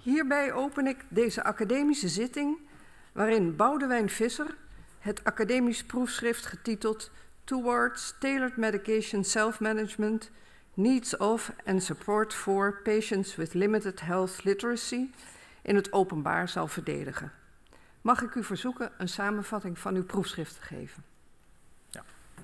Hierbij open ik deze academische zitting, waarin Boudewijn Visser het academisch proefschrift getiteld Towards Tailored Medication Self-Management, Needs of and Support for Patients with Limited Health Literacy in het openbaar zal verdedigen. Mag ik u verzoeken een samenvatting van uw proefschrift te geven? Ja.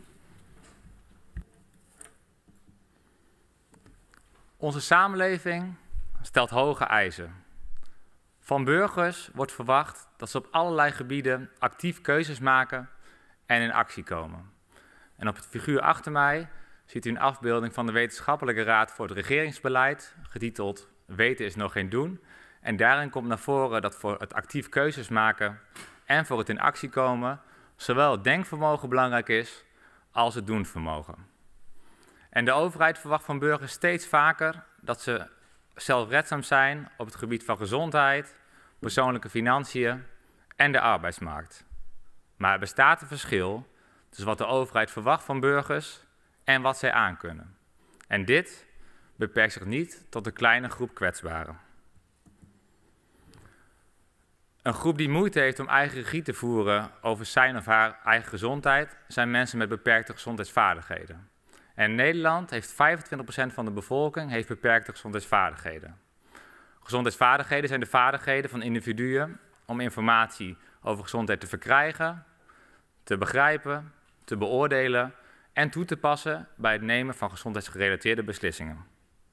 Onze samenleving stelt hoge eisen. Van burgers wordt verwacht dat ze op allerlei gebieden actief keuzes maken en in actie komen. En op het figuur achter mij ziet u een afbeelding van de Wetenschappelijke Raad voor het Regeringsbeleid, getiteld Weten is nog geen doen. En daarin komt naar voren dat voor het actief keuzes maken en voor het in actie komen zowel het denkvermogen belangrijk is als het doenvermogen. En de overheid verwacht van burgers steeds vaker dat ze zelfredzaam zijn op het gebied van gezondheid, persoonlijke financiën en de arbeidsmarkt. Maar er bestaat een verschil tussen wat de overheid verwacht van burgers en wat zij aankunnen. En dit beperkt zich niet tot een kleine groep kwetsbaren. Een groep die moeite heeft om eigen regie te voeren over zijn of haar eigen gezondheid zijn mensen met beperkte gezondheidsvaardigheden. En in Nederland heeft 25% van de bevolking beperkte gezondheidsvaardigheden. Gezondheidsvaardigheden zijn de vaardigheden van individuen om informatie over gezondheid te verkrijgen, te begrijpen, te beoordelen en toe te passen bij het nemen van gezondheidsgerelateerde beslissingen.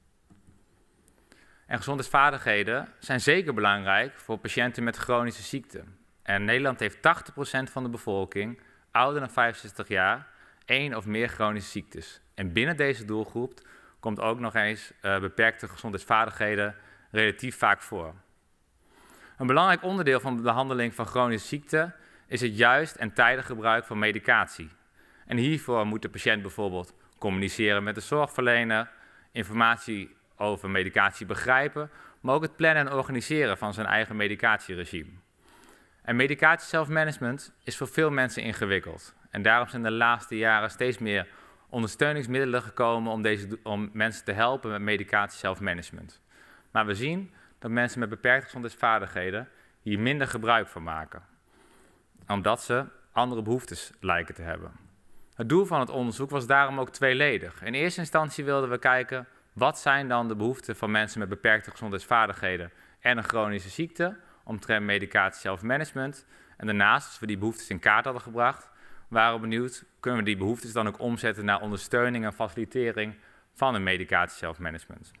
En gezondheidsvaardigheden zijn zeker belangrijk voor patiënten met chronische ziekten. En in Nederland heeft 80% van de bevolking, ouder dan 65 jaar, 1 of meer chronische ziektes. En binnen deze doelgroep komt ook nog eens beperkte gezondheidsvaardigheden relatief vaak voor. Een belangrijk onderdeel van de behandeling van chronische ziekten is het juist en tijdig gebruik van medicatie. En hiervoor moet de patiënt bijvoorbeeld communiceren met de zorgverlener, informatie over medicatie begrijpen, maar ook het plannen en organiseren van zijn eigen medicatieregime. En medicatie-self-management is voor veel mensen ingewikkeld. En daarom zijn de laatste jaren steeds meer ondersteuningsmiddelen gekomen om mensen te helpen met medicatie-self-management. Maar we zien dat mensen met beperkte gezondheidsvaardigheden hier minder gebruik van maken, omdat ze andere behoeftes lijken te hebben. Het doel van het onderzoek was daarom ook tweeledig. In eerste instantie wilden we kijken, wat zijn dan de behoeften van mensen met beperkte gezondheidsvaardigheden en een chronische ziekte omtrent medicatie-self-management. En daarnaast, als we die behoeftes in kaart hadden gebracht, waren we benieuwd, kunnen we die behoeftes dan ook omzetten naar ondersteuning en facilitering van een medicatie-self-management.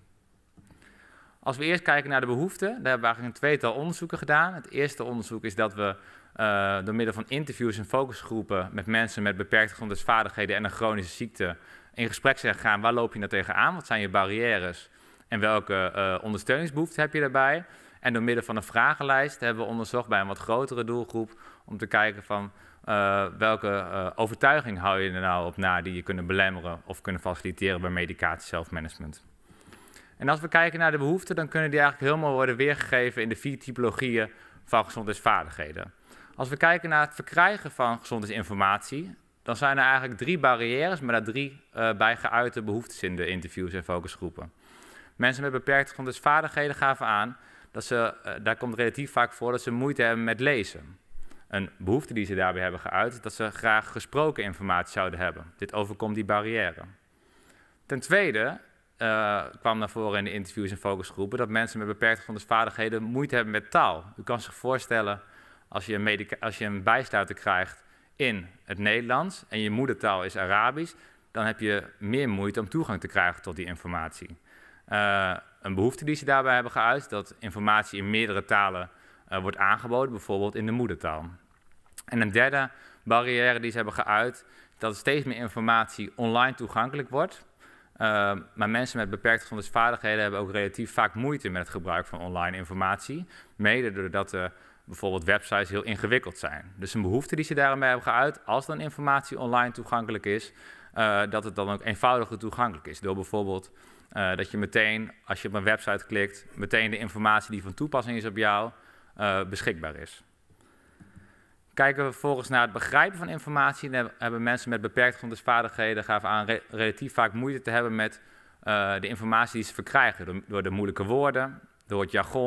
Als we eerst kijken naar de behoeften, daar hebben we eigenlijk een tweetal onderzoeken gedaan. Het eerste onderzoek is dat we door middel van interviews en focusgroepen met mensen met beperkte gezondheidsvaardigheden en een chronische ziekte in gesprek zijn gegaan. Waar loop je nou tegenaan? Wat zijn je barrières? En welke ondersteuningsbehoeften heb je daarbij? En door middel van een vragenlijst hebben we onderzocht bij een wat grotere doelgroep om te kijken van welke overtuiging hou je er nou op na die je kunnen belemmeren of kunnen faciliteren bij medicatie-self-management. En als we kijken naar de behoeften, dan kunnen die eigenlijk helemaal worden weergegeven in de 4 typologieën van gezondheidsvaardigheden. Als we kijken naar het verkrijgen van gezondheidsinformatie, dan zijn er eigenlijk 3 barrières, maar daar 3 bij geuite behoeftes in de interviews en focusgroepen. Mensen met beperkte gezondheidsvaardigheden gaven aan dat daar komt relatief vaak voor dat ze moeite hebben met lezen. Een behoefte die ze daarbij hebben geuit is dat ze graag gesproken informatie zouden hebben. Dit overkomt die barrière. Ten tweede kwam naar voren in de interviews en focusgroepen dat mensen met beperkte gezondheidsvaardigheden moeite hebben met taal. U kan zich voorstellen als je een bijsluiter krijgt in het Nederlands en je moedertaal is Arabisch, dan heb je meer moeite om toegang te krijgen tot die informatie. Een behoefte die ze daarbij hebben geuit, dat informatie in meerdere talen wordt aangeboden, bijvoorbeeld in de moedertaal. En een derde barrière die ze hebben geuit, dat er steeds meer informatie online toegankelijk wordt. Maar mensen met beperkte gezondheidsvaardigheden hebben ook relatief vaak moeite met het gebruik van online informatie. Mede doordat bijvoorbeeld websites heel ingewikkeld zijn. Dus een behoefte die ze daarmee hebben geuit, als dan informatie online toegankelijk is, dat het dan ook eenvoudiger toegankelijk is. Door bijvoorbeeld dat je meteen, als je op een website klikt, meteen de informatie die van toepassing is op jou, beschikbaar is. Kijken we vervolgens naar het begrijpen van informatie, dan hebben mensen met beperkte gezondheidsvaardigheden gaven aan relatief vaak moeite te hebben met de informatie die ze verkrijgen. Door de moeilijke woorden, door het jargon,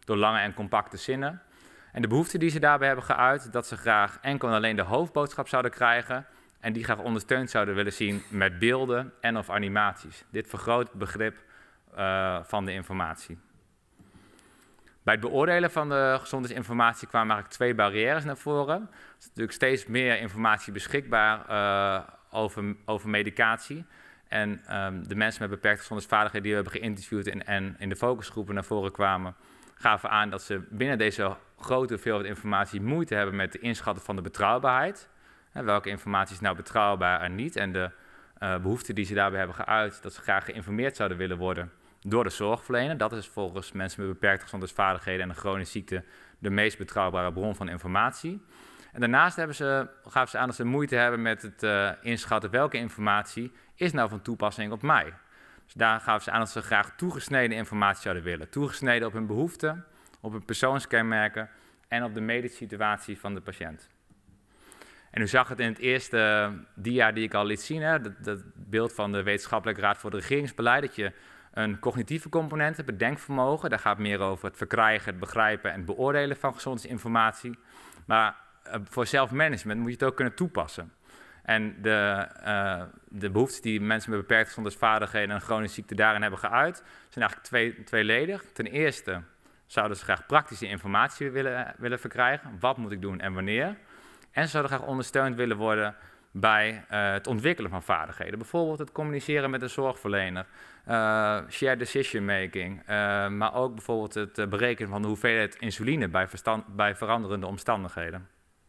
door lange en compacte zinnen. En de behoefte die ze daarbij hebben geuit, dat ze graag enkel en alleen de hoofdboodschap zouden krijgen en die graag ondersteund zouden willen zien met beelden en of animaties. Dit vergroot het begrip van de informatie. Bij het beoordelen van de gezondheidsinformatie kwamen eigenlijk 2 barrières naar voren. Er is natuurlijk steeds meer informatie beschikbaar over medicatie. En de mensen met beperkte gezondheidsvaardigheden die we hebben geïnterviewd en in de focusgroepen naar voren kwamen, gaven aan dat ze binnen deze grote hoeveelheid informatie moeite hebben met de inschatten van de betrouwbaarheid. Welke informatie is nou betrouwbaar en niet? En de behoefte die ze daarbij hebben geuit, dat ze graag geïnformeerd zouden willen worden door de zorgverlener. Dat is volgens mensen met beperkte gezondheidsvaardigheden en een chronische ziekte de meest betrouwbare bron van informatie. En daarnaast gaven ze aan dat ze moeite hebben met het inschatten welke informatie is nou van toepassing op mij. Dus daar gaven ze aan dat ze graag toegesneden informatie zouden willen. Toegesneden op hun behoeften, op hun persoonskenmerken en op de medische situatie van de patiënt. En u zag het in het eerste dia die ik al liet zien, dat beeld van de Wetenschappelijke Raad voor het Regeringsbeleid, dat je een cognitieve component hebt, het denkvermogen. Daar gaat meer over het verkrijgen, het begrijpen en het beoordelen van gezondheidsinformatie. Maar voor zelfmanagement moet je het ook kunnen toepassen. En de behoeftes die mensen met beperkte gezondheidsvaardigheden en een chronische ziekte daarin hebben geuit, zijn eigenlijk tweeledig. Ten eerste zouden ze graag praktische informatie willen verkrijgen. Wat moet ik doen en wanneer? En ze zouden graag ondersteund willen worden bij het ontwikkelen van vaardigheden. Bijvoorbeeld het communiceren met een zorgverlener, shared decision making, maar ook bijvoorbeeld het berekenen van de hoeveelheid insuline bij veranderende omstandigheden.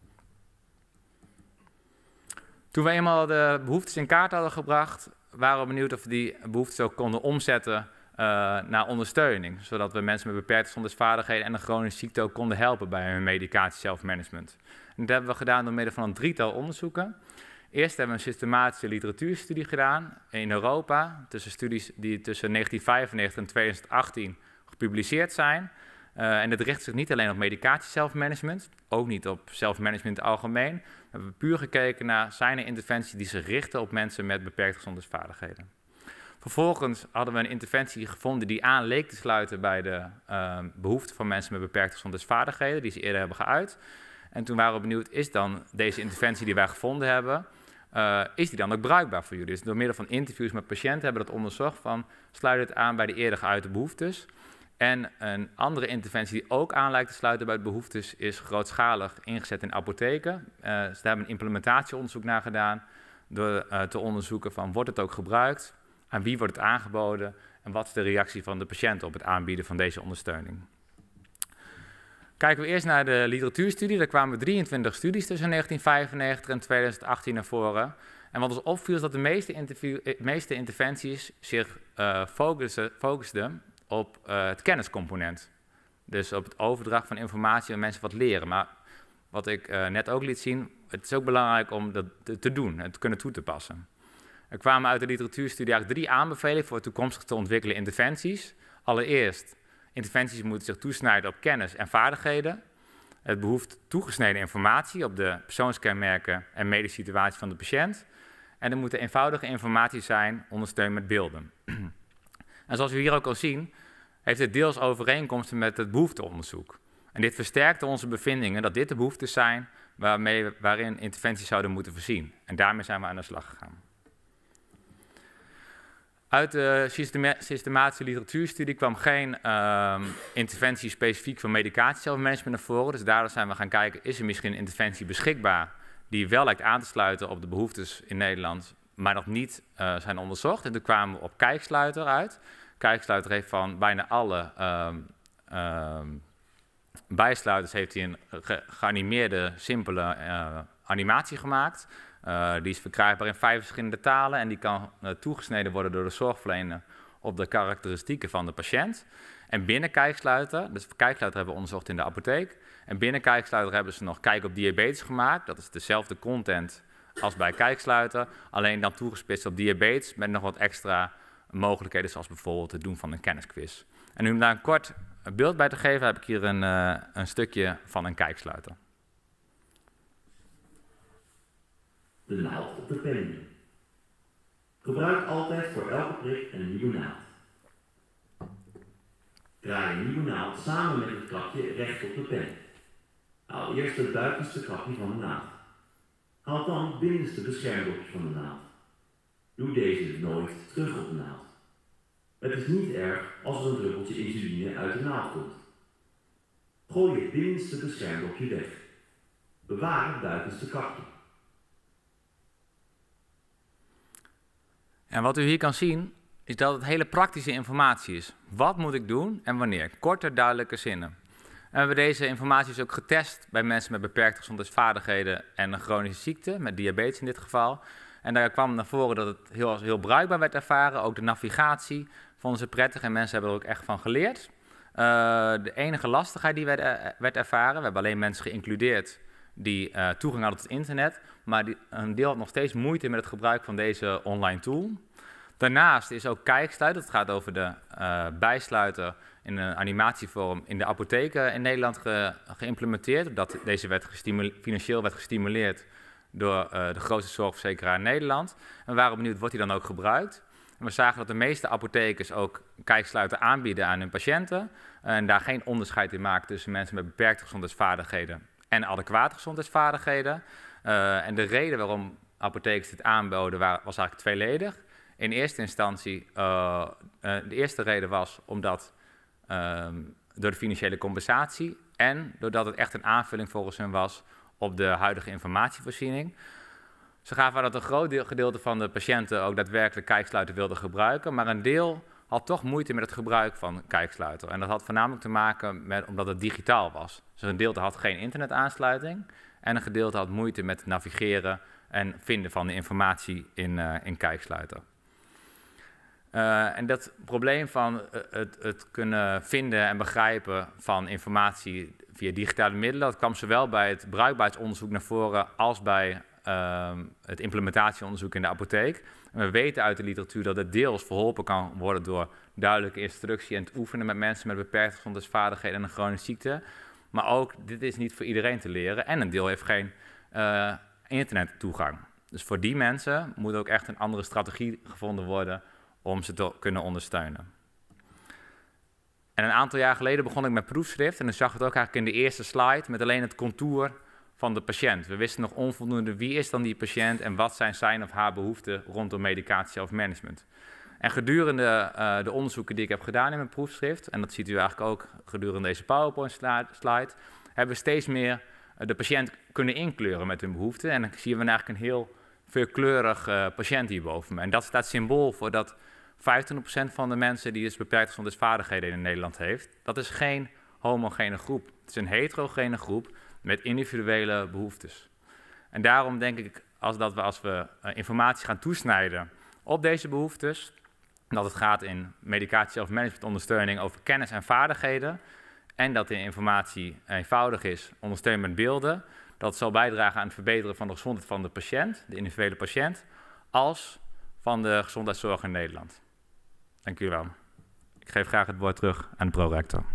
Toen we eenmaal de behoeftes in kaart hadden gebracht, waren we benieuwd of we die behoeftes ook konden omzetten naar ondersteuning. Zodat we mensen met beperkte gezondheidsvaardigheden en een chronische ziekte ook konden helpen bij hun medicatie-zelfmanagement. En dat hebben we gedaan door middel van een 3-tal onderzoeken. Eerst hebben we een systematische literatuurstudie gedaan in Europa, tussen studies die tussen 1995 en 2018 gepubliceerd zijn. En dat richt zich niet alleen op medicatie-zelfmanagement, ook niet op zelfmanagement in het algemeen. We hebben puur gekeken naar zijn er interventies die zich richten op mensen met beperkte gezondheidsvaardigheden. Vervolgens hadden we een interventie gevonden die aan leek te sluiten bij de behoeften van mensen met beperkte gezondheidsvaardigheden, die ze eerder hebben geuit. En toen waren we benieuwd, is dan deze interventie die wij gevonden hebben, is die dan ook bruikbaar voor jullie? Dus door middel van interviews met patiënten hebben we dat onderzocht van, sluit het aan bij de eerder geuite behoeftes? En een andere interventie die ook aan lijkt te sluiten bij de behoeftes is grootschalig ingezet in apotheken. Ze hebben een implementatieonderzoek naar gedaan door te onderzoeken van, wordt het ook gebruikt? Aan wie wordt het aangeboden? En wat is de reactie van de patiënt op het aanbieden van deze ondersteuning? Kijken we eerst naar de literatuurstudie. Daar kwamen 23 studies tussen 1995 en 2018 naar voren. En wat ons opviel is dat de meeste interventies zich focusten op het kenniscomponent. Dus op het overdracht van informatie en mensen wat leren. Maar wat ik net ook liet zien, het is ook belangrijk om dat te doen en te kunnen toe te passen. Er kwamen uit de literatuurstudie eigenlijk 3 aanbevelingen voor toekomstig te ontwikkelen interventies. Allereerst, interventies moeten zich toesnijden op kennis en vaardigheden. Het behoeft toegesneden informatie op de persoonskenmerken en medische situatie van de patiënt. En er moet eenvoudige informatie zijn, ondersteund met beelden. En zoals u hier ook kan zien, heeft dit deels overeenkomsten met het behoefteonderzoek. En dit versterkte onze bevindingen dat dit de behoeftes zijn waarin interventies zouden moeten voorzien. En daarmee zijn we aan de slag gegaan. Uit de systematische literatuurstudie kwam geen interventie specifiek voor medicatie-zelfmanagement naar voren. Dus daardoor zijn we gaan kijken, is er misschien een interventie beschikbaar die wel lijkt aan te sluiten op de behoeftes in Nederland, maar nog niet zijn onderzocht. En toen kwamen we op Kijksluiter uit. Kijksluiter heeft van bijna alle bijsluiters heeft hij een geanimeerde, simpele animatie gemaakt. Die is verkrijgbaar in 5 verschillende talen en die kan toegesneden worden door de zorgverlener op de karakteristieken van de patiënt. En binnen Kijksluiter, dus Kijksluiter hebben we onderzocht in de apotheek. En binnen Kijksluiter hebben ze nog Kijk op diabetes gemaakt. Dat is dezelfde content als bij Kijksluiter, alleen dan toegespitst op diabetes met nog wat extra mogelijkheden, zoals bijvoorbeeld het doen van een kennisquiz. En om daar een kort beeld bij te geven, heb ik hier een stukje van een Kijksluiter. De naald op de pen. Gebruik altijd voor elke prik een nieuwe naald. Draai een nieuwe naald samen met het kapje recht op de pen. Haal eerst het buitenste kapje van de naald. Haal dan het binnenste beschermdopje van de naald. Doe deze nooit terug op de naald. Het is niet erg als er een druppeltje insuline uit de naald komt. Gooi het binnenste beschermdopje weg. Bewaar het buitenste kapje. En wat u hier kan zien, is dat het hele praktische informatie is. Wat moet ik doen en wanneer? Korte, duidelijke zinnen. En we hebben deze informatie dus ook getest bij mensen met beperkte gezondheidsvaardigheden en een chronische ziekte, met diabetes in dit geval. En daar kwam naar voren dat het heel bruikbaar werd ervaren. Ook de navigatie vonden ze prettig en mensen hebben er ook echt van geleerd. De enige lastigheid die werd ervaren, we hebben alleen mensen geïncludeerd die toegang hadden tot het internet, maar een deel had nog steeds moeite met het gebruik van deze online tool. Daarnaast is ook kijksluiter, het gaat over de bijsluiter in een animatievorm in de apotheken in Nederland geïmplementeerd, omdat deze financieel werd gestimuleerd door de grootste zorgverzekeraar in Nederland. En we waren benieuwd, wordt die dan ook gebruikt? En we zagen dat de meeste apothekers ook kijksluiter aanbieden aan hun patiënten en daar geen onderscheid in maken tussen mensen met beperkte gezondheidsvaardigheden en adequate gezondheidsvaardigheden. En de reden waarom apothekers dit aanboden was eigenlijk tweeledig. In eerste instantie, de eerste reden was omdat door de financiële compensatie en doordat het echt een aanvulling volgens hen was op de huidige informatievoorziening. Ze gaven aan dat een groot gedeelte van de patiënten ook daadwerkelijk kijksluiter wilde gebruiken, maar een deel had toch moeite met het gebruik van kijksluiter. En dat had voornamelijk te maken met omdat het digitaal was. Dus een gedeelte had geen internetaansluiting en een gedeelte had moeite met navigeren en vinden van de informatie in kijksluiter. En dat probleem van het kunnen vinden en begrijpen van informatie via digitale middelen, dat kwam zowel bij het bruikbaarheidsonderzoek naar voren als bij het implementatieonderzoek in de apotheek. En we weten uit de literatuur dat het deels verholpen kan worden door duidelijke instructie en het oefenen met mensen met beperkte gezondheidsvaardigheden en een chronische ziekte. Maar ook, dit is niet voor iedereen te leren en een deel heeft geen internettoegang. Dus voor die mensen moet ook echt een andere strategie gevonden worden om ze te kunnen ondersteunen. En een aantal jaar geleden begon ik met proefschrift en dan zag het ook eigenlijk in de eerste slide met alleen het contour van de patiënt. We wisten nog onvoldoende wie is dan die patiënt en wat zijn zijn of haar behoeften rondom medicatie of management. En gedurende de onderzoeken die ik heb gedaan in mijn proefschrift, en dat ziet u eigenlijk ook gedurende deze PowerPoint-slide, hebben we steeds meer de patiënt kunnen inkleuren met hun behoeften. En dan zien we eigenlijk een heel veelkleurig patiënt hierboven me. En dat staat symbool voor dat 25% van de mensen die dus beperkte gezondheidsvaardigheden in Nederland heeft, dat is geen homogene groep. Het is een heterogene groep met individuele behoeftes. En daarom denk ik als we informatie gaan toesnijden op deze behoeftes, dat het gaat in medicatie of managementondersteuning over kennis en vaardigheden en dat de informatie eenvoudig is, ondersteund met beelden, dat zal bijdragen aan het verbeteren van de gezondheid van de patiënt, de individuele patiënt, als van de gezondheidszorg in Nederland. Dank u wel. Ik geef graag het woord terug aan de prorector.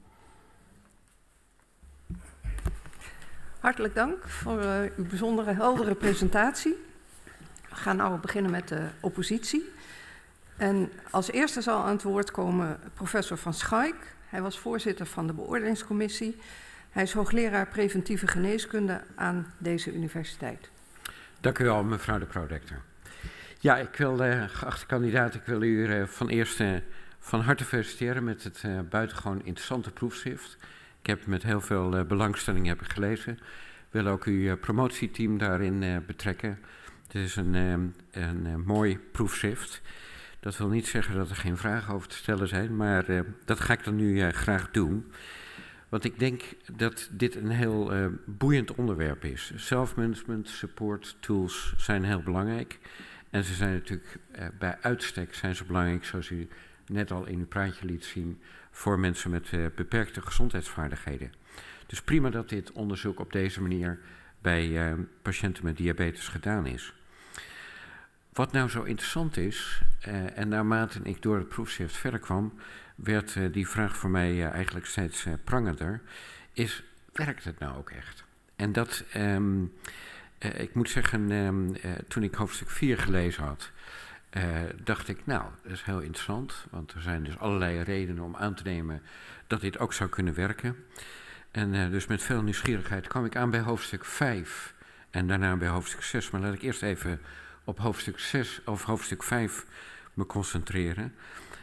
Hartelijk dank voor uw bijzondere heldere presentatie. We gaan nu beginnen met de oppositie. En als eerste zal aan het woord komen professor Van Schaik. Hij was voorzitter van de beoordelingscommissie. Hij is hoogleraar preventieve geneeskunde aan deze universiteit. Dank u wel, mevrouw de prorector. Ja, geachte kandidaat, ik wil u van harte feliciteren met het buitengewoon interessante proefschrift. Ik heb met heel veel belangstelling gelezen. Ik wil ook uw promotieteam daarin betrekken. Het is een mooi proefschrift. Dat wil niet zeggen dat er geen vragen over te stellen zijn, maar dat ga ik dan nu graag doen. Want ik denk dat dit een heel boeiend onderwerp is. Self-management, support, tools zijn heel belangrijk. En ze zijn natuurlijk bij uitstek belangrijk, zoals u net al in uw praatje liet zien, voor mensen met beperkte gezondheidsvaardigheden. Dus prima dat dit onderzoek op deze manier bij patiënten met diabetes gedaan is. Wat nou zo interessant is, en naarmate ik door het proefschrift verder kwam, werd die vraag voor mij eigenlijk steeds prangender, is, werkt het nou ook echt? En dat, ik moet zeggen, toen ik hoofdstuk 4 gelezen had, dacht ik, nou, dat is heel interessant, want er zijn dus allerlei redenen om aan te nemen dat dit ook zou kunnen werken. En dus met veel nieuwsgierigheid kwam ik aan bij hoofdstuk 5 en daarna bij hoofdstuk 6. Maar laat ik eerst even op hoofdstuk 6 of hoofdstuk 5 me concentreren.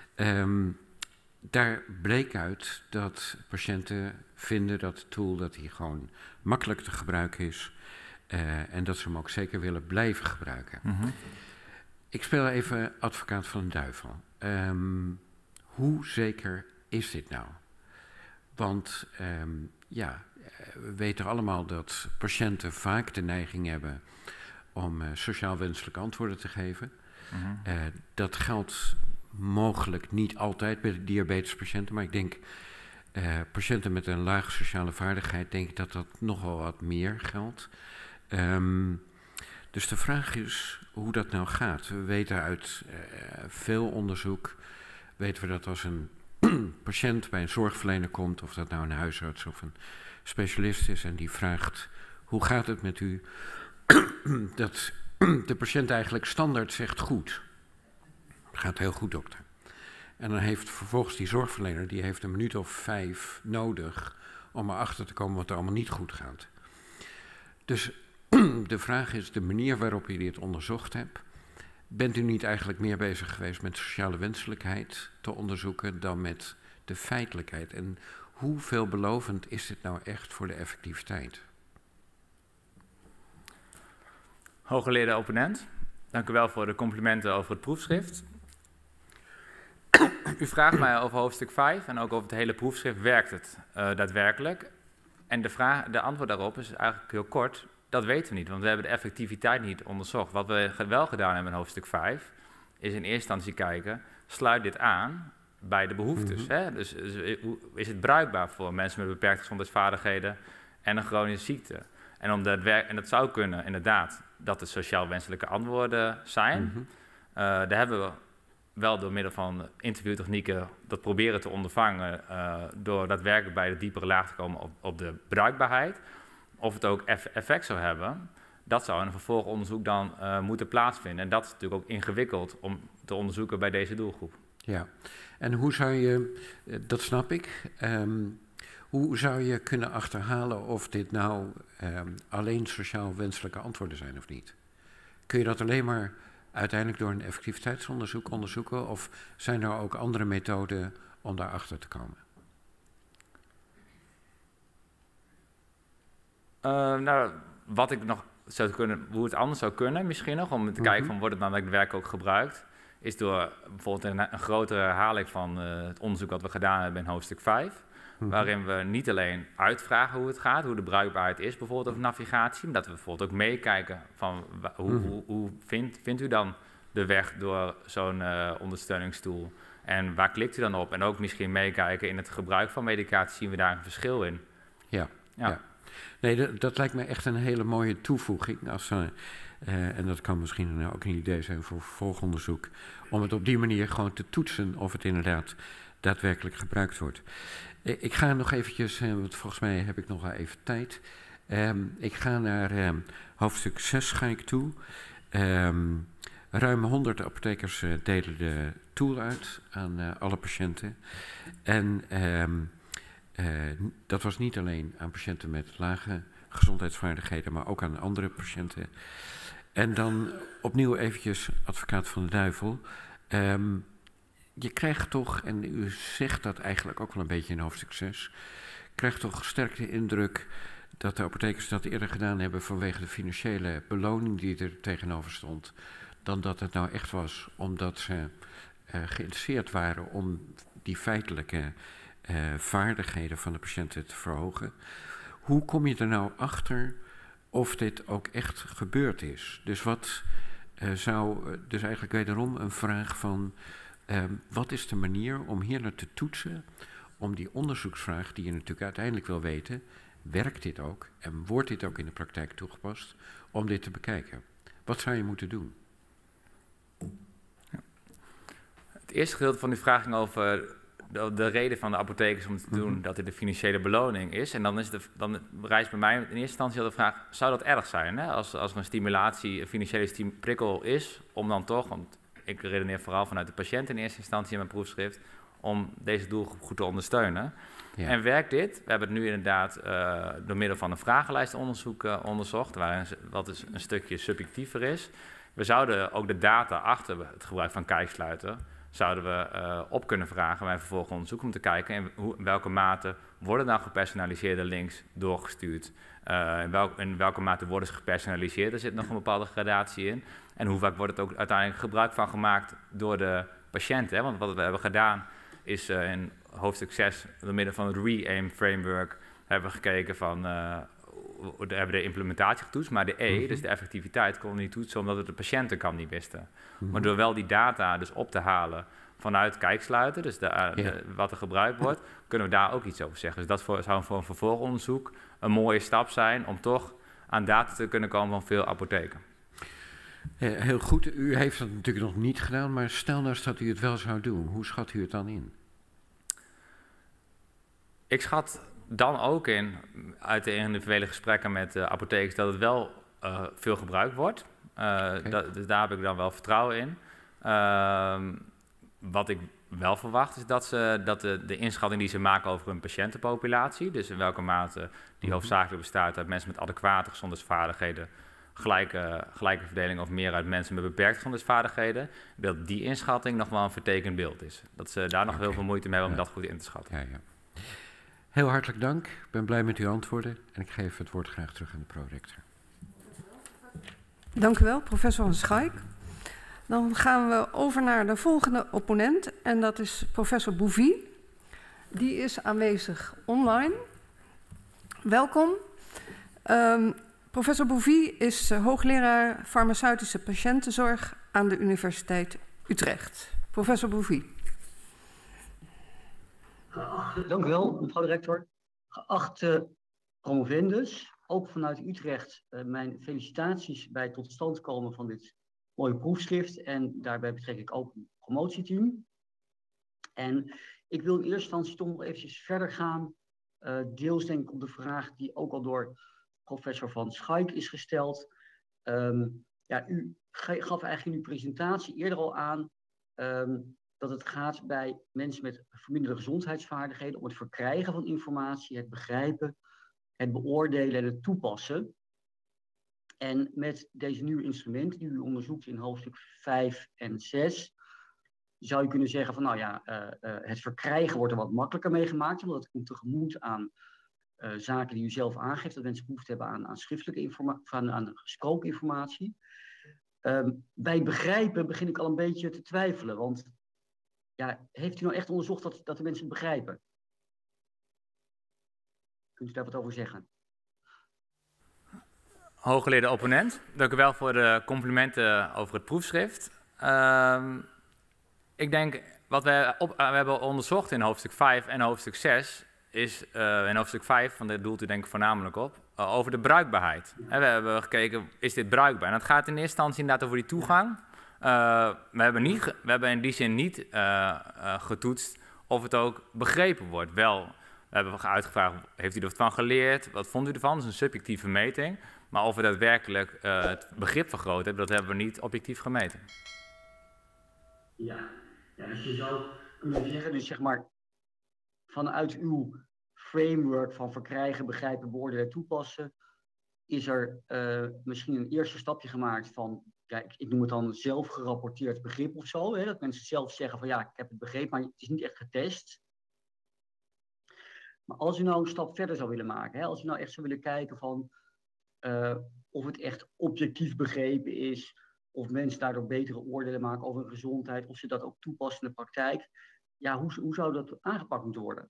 Daar bleek uit dat patiënten vinden dat de tool dat die gewoon makkelijk te gebruiken is en dat ze hem ook zeker willen blijven gebruiken. Mm-hmm. Ik speel even advocaat van de duivel. Hoe zeker is dit nou? Want we weten allemaal dat patiënten vaak de neiging hebben om sociaal wenselijke antwoorden te geven. Mm-hmm. Dat geldt mogelijk niet altijd bij diabetespatiënten, maar ik denk patiënten met een lage sociale vaardigheid, denk ik dat dat nogal wat meer geldt. Dus de vraag is hoe dat nou gaat. We weten uit veel onderzoek, weten we dat als een patiënt bij een zorgverlener komt, of dat nou een huisarts of een specialist is, en die vraagt, hoe gaat het met u? Dat de patiënt eigenlijk standaard zegt goed. Het gaat heel goed, dokter. En dan heeft vervolgens die zorgverlener, die heeft 1 minuut of 5 nodig om erachter te komen wat er allemaal niet goed gaat. Dus de vraag is de manier waarop u dit onderzocht hebt. Bent u niet eigenlijk meer bezig geweest met sociale wenselijkheid te onderzoeken dan met de feitelijkheid? En hoe veelbelovend is dit nou echt voor de effectiviteit? Hooggeleerde opponent, dank u wel voor de complimenten over het proefschrift. U vraagt mij over hoofdstuk 5 en ook over het hele proefschrift, werkt het daadwerkelijk? En de antwoord daarop is eigenlijk heel kort, dat weten we niet, want we hebben de effectiviteit niet onderzocht. Wat we wel gedaan hebben in hoofdstuk 5, is in eerste instantie kijken, sluit dit aan bij de behoeftes? Mm-hmm. Hè? Dus is het bruikbaar voor mensen met beperkte gezondheidsvaardigheden en een chronische ziekte? En dat zou kunnen, inderdaad, dat het sociaal wenselijke antwoorden zijn. Mm-hmm. Daar hebben we wel door middel van interviewtechnieken dat proberen te ondervangen door daadwerkelijk bij de diepere laag te komen op de bruikbaarheid. Of het ook effect zou hebben, dat zou in een vervolgonderzoek dan moeten plaatsvinden. En dat is natuurlijk ook ingewikkeld om te onderzoeken bij deze doelgroep. Ja, en hoe zou je, dat snap ik, hoe zou je kunnen achterhalen of dit nou alleen sociaal wenselijke antwoorden zijn of niet? Kun je dat alleen maar uiteindelijk door een effectiviteitsonderzoek onderzoeken, of zijn er ook andere methoden om daarachter te komen? Wat ik nog zou kunnen, hoe het anders zou kunnen, misschien nog, om te kijken van wordt het nou daadwerkelijk ook gebruikt, is door bijvoorbeeld een grotere herhaling van het onderzoek dat we gedaan hebben in hoofdstuk 5, waarin we niet alleen uitvragen hoe het gaat, hoe de bruikbaarheid is, bijvoorbeeld over navigatie, maar dat we bijvoorbeeld ook meekijken van hoe vindt u dan de weg door zo'n ondersteuningstool en waar klikt u dan op? En ook misschien meekijken in het gebruik van medicatie, zien we daar een verschil in? Ja. Nee, dat lijkt me echt een hele mooie toevoeging. En dat kan misschien ook een idee zijn voor vervolgonderzoek, om het op die manier gewoon te toetsen of het inderdaad daadwerkelijk gebruikt wordt. Ik ga nog eventjes, want volgens mij heb ik nog wel even tijd. Ik ga naar hoofdstuk 6 ga ik toe. Ruim 100 apothekers delen de tool uit aan alle patiënten. En dat was niet alleen aan patiënten met lage gezondheidsvaardigheden, maar ook aan andere patiënten. En dan opnieuw eventjes advocaat van de duivel. Je krijgt toch, en u zegt dat eigenlijk ook wel een beetje in hoofdstuk 6, krijgt toch sterk de indruk dat de apothekers dat eerder gedaan hebben vanwege de financiële beloning die er tegenover stond, dan dat het nou echt was omdat ze geïnteresseerd waren om die feitelijke vaardigheden van de patiënten te verhogen. Hoe kom je er nou achter of dit ook echt gebeurd is? Dus wat dus eigenlijk wederom een vraag van, wat is de manier om hier naar te toetsen, om die onderzoeksvraag die je natuurlijk uiteindelijk wil weten, werkt dit ook en wordt dit ook in de praktijk toegepast, om dit te bekijken? Wat zou je moeten doen? Het eerste gedeelte van die vraag ging over de reden van de apothekers om te doen dat dit de financiële beloning is. En dan rijst bij mij in eerste instantie al de vraag, zou dat erg zijn? Hè? Als er een financiële prikkel is, om dan toch, want ik redeneer vooral vanuit de patiënt in eerste instantie in mijn proefschrift, om deze doelgroep goed te ondersteunen. Ja. En werkt dit? We hebben het nu inderdaad door middel van een vragenlijstonderzoek onderzocht, wat dus een stukje subjectiever is. We zouden ook de data achter het gebruik van kijksluiter zouden we op kunnen vragen bij vervolgonderzoek om te kijken in welke mate worden dan gepersonaliseerde links doorgestuurd. In welke mate worden ze gepersonaliseerd? Er zit nog een bepaalde gradatie in. En hoe vaak wordt het ook uiteindelijk gebruik van gemaakt door de patiënt. Hè? Want wat we hebben gedaan is in hoofdstuk 6, door middel van het RE-AIM framework, hebben we gekeken van, we hebben de implementatie getoetst, maar de dus de effectiviteit, kon we niet toetsen omdat het de patiëntenkant niet wisten. Maar door wel die data dus op te halen vanuit kijksluiter, dus wat er gebruikt wordt, kunnen we daar ook iets over zeggen. Dus dat zou voor een vervolgonderzoek een mooie stap zijn om toch aan data te kunnen komen van veel apotheken. Heel goed, u heeft dat natuurlijk nog niet gedaan, maar stel nou dat u het wel zou doen. Hoe schat u het dan in? Ik schat dan ook in, uit de individuele gesprekken met apothekers, dat het wel veel gebruikt wordt. Dus daar heb ik dan wel vertrouwen in. Wat ik wel verwacht is dat de inschatting die ze maken over hun patiëntenpopulatie, dus in welke mate die hoofdzakelijk bestaat uit mensen met adequate gezondheidsvaardigheden, gelijke verdeling of meer uit mensen met beperkte gezondheidsvaardigheden, dat die inschatting nog wel een vertekend beeld is. Dat ze daar nog heel veel moeite mee hebben om dat goed in te schatten. Ja. Heel hartelijk dank. Ik ben blij met uw antwoorden en ik geef het woord graag terug aan de prorector. Dank u wel, professor Van Schaik. Dan gaan we over naar de volgende opponent en dat is professor Bouvy. Die is aanwezig online. Welkom. Professor Bouvy is hoogleraar farmaceutische patiëntenzorg aan de Universiteit Utrecht. Professor Bouvy. Dank u wel, mevrouw de rector. Geachte promovendus, ook vanuit Utrecht mijn felicitaties bij het tot stand komen van dit mooie proefschrift. En daarbij betrek ik ook een promotieteam. En ik wil in eerste instantie toch nog eventjes verder gaan. Deels denk ik op de vraag die ook al door professor Van Schaik is gesteld. U gaf eigenlijk in uw presentatie eerder al aan dat het gaat bij mensen met verminderde gezondheidsvaardigheden om het verkrijgen van informatie, het begrijpen, het beoordelen en het toepassen. En met deze nieuwe instrumenten die u onderzoekt in hoofdstuk 5 en 6, zou je kunnen zeggen van het verkrijgen wordt er wat makkelijker mee gemaakt, omdat het komt tegemoet aan zaken die u zelf aangeeft, dat mensen behoefte hebben aan schriftelijke informatie, aan gesproken informatie. Bij het begrijpen begin ik al een beetje te twijfelen, want heeft u nou echt onderzocht dat de mensen het begrijpen? Kunt u daar wat over zeggen? Hooggeleerde opponent, dank u wel voor de complimenten over het proefschrift. Ik denk, wat we hebben onderzocht in hoofdstuk 5 en hoofdstuk 6, is in hoofdstuk 5, want daar doelt u denk ik voornamelijk op, over de bruikbaarheid. We hebben gekeken, is dit bruikbaar? En dat gaat in eerste instantie inderdaad over die toegang. We hebben in die zin niet getoetst of het ook begrepen wordt. Wel, we hebben uitgevraagd, heeft u ervan geleerd? Wat vond u ervan? Dat is een subjectieve meting. Maar of we daadwerkelijk het begrip vergroot hebben, dat hebben we niet objectief gemeten. Ja, dus je zou kunnen zeggen, dus zeg maar, vanuit uw framework van verkrijgen, begrijpen, beoordelen en toepassen, is er misschien een eerste stapje gemaakt van, ik noem het dan zelf gerapporteerd begrip of zo. Hè, dat mensen zelf zeggen van ik heb het begrepen, maar het is niet echt getest. Maar als u nou een stap verder zou willen maken, als u nou echt zou willen kijken van of het echt objectief begrepen is, of mensen daardoor betere oordelen maken over hun gezondheid, of ze dat ook toepassen in de praktijk, hoe zou dat aangepakt moeten worden?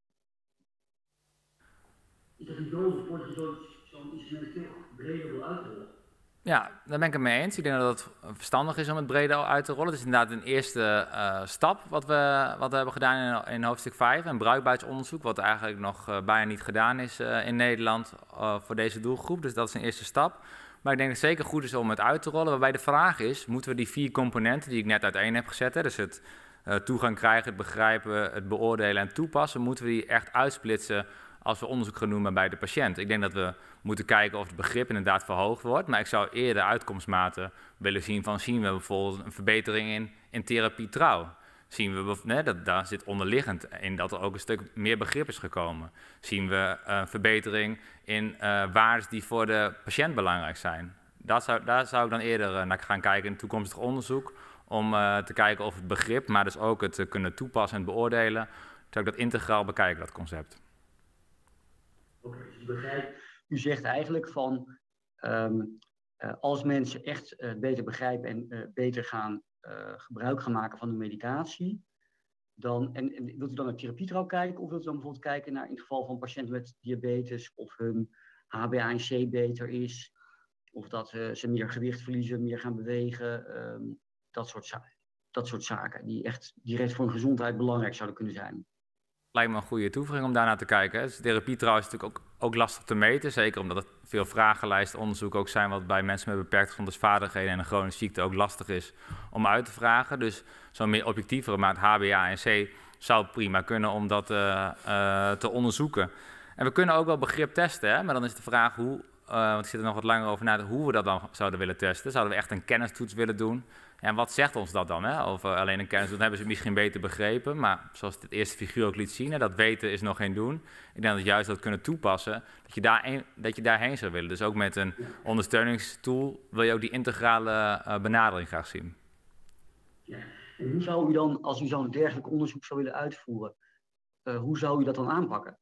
Is dat niet nodig voordat je zo'n instrument veel breder wil uitrollen? Ja, daar ben ik het mee eens. Ik denk dat het verstandig is om het breder uit te rollen. Het is inderdaad een eerste stap wat we hebben gedaan in hoofdstuk 5. Een bruikbaarheidsonderzoek, wat eigenlijk nog bijna niet gedaan is in Nederland voor deze doelgroep. Dus dat is een eerste stap. Maar ik denk dat het zeker goed is om het uit te rollen. Waarbij de vraag is, moeten we die 4 componenten die ik net uiteen heb gezet, dus het toegang krijgen, het begrijpen, het beoordelen en toepassen, moeten we die echt uitsplitsen als we onderzoek gaan doen bij de patiënt. Ik denk dat we moeten kijken of het begrip inderdaad verhoogd wordt, maar ik zou eerder uitkomstmaten willen zien van, zien we bijvoorbeeld een verbetering in therapie trouw? Zien we, dat daar zit onderliggend in dat er ook een stuk meer begrip is gekomen. Zien we verbetering in waarden die voor de patiënt belangrijk zijn. Daar zou ik dan eerder naar gaan kijken in toekomstig onderzoek, om te kijken of het begrip, maar dus ook het kunnen toepassen en beoordelen, zou ik dat integraal bekijken, dat concept. Oké, dus ik begrijp, u zegt eigenlijk van, als mensen echt beter begrijpen en beter gaan gebruik gaan maken van de medicatie, en wilt u dan naar therapietrouw kijken, of wilt u dan bijvoorbeeld kijken naar in het geval van patiënten met diabetes, of hun HbA1c beter is, of dat ze meer gewicht verliezen, meer gaan bewegen, dat soort zaken, die echt direct voor hun gezondheid belangrijk zouden kunnen zijn. Lijkt me een goede toevoeging om daarnaar te kijken. Dus therapie trouwens is natuurlijk ook lastig te meten, zeker omdat er veel vragenlijstonderzoek ook zijn wat bij mensen met beperkte gezondheidsvaardigheden en een chronische ziekte ook lastig is om uit te vragen. Dus zo'n meer objectievere maat HbA1c zou prima kunnen om dat te onderzoeken. En we kunnen ook wel begrip testen, hè? Maar dan is de vraag hoe, want ik zit er nog wat langer over na, hoe we dat dan zouden willen testen. Zouden we echt een kennistoets willen doen? En wat zegt ons dat dan? Hè? Of alleen een kennis doen, hebben ze het misschien beter begrepen. Maar zoals dit eerste figuur ook liet zien, hè, dat weten is nog geen doen. Ik denk dat juist dat kunnen toepassen, dat je daarheen zou willen. Dus ook met een ondersteuningstool wil je ook die integrale benadering graag zien. Ja. En hoe zou u dan, als u zo'n dergelijk onderzoek zou willen uitvoeren, hoe zou u dat dan aanpakken?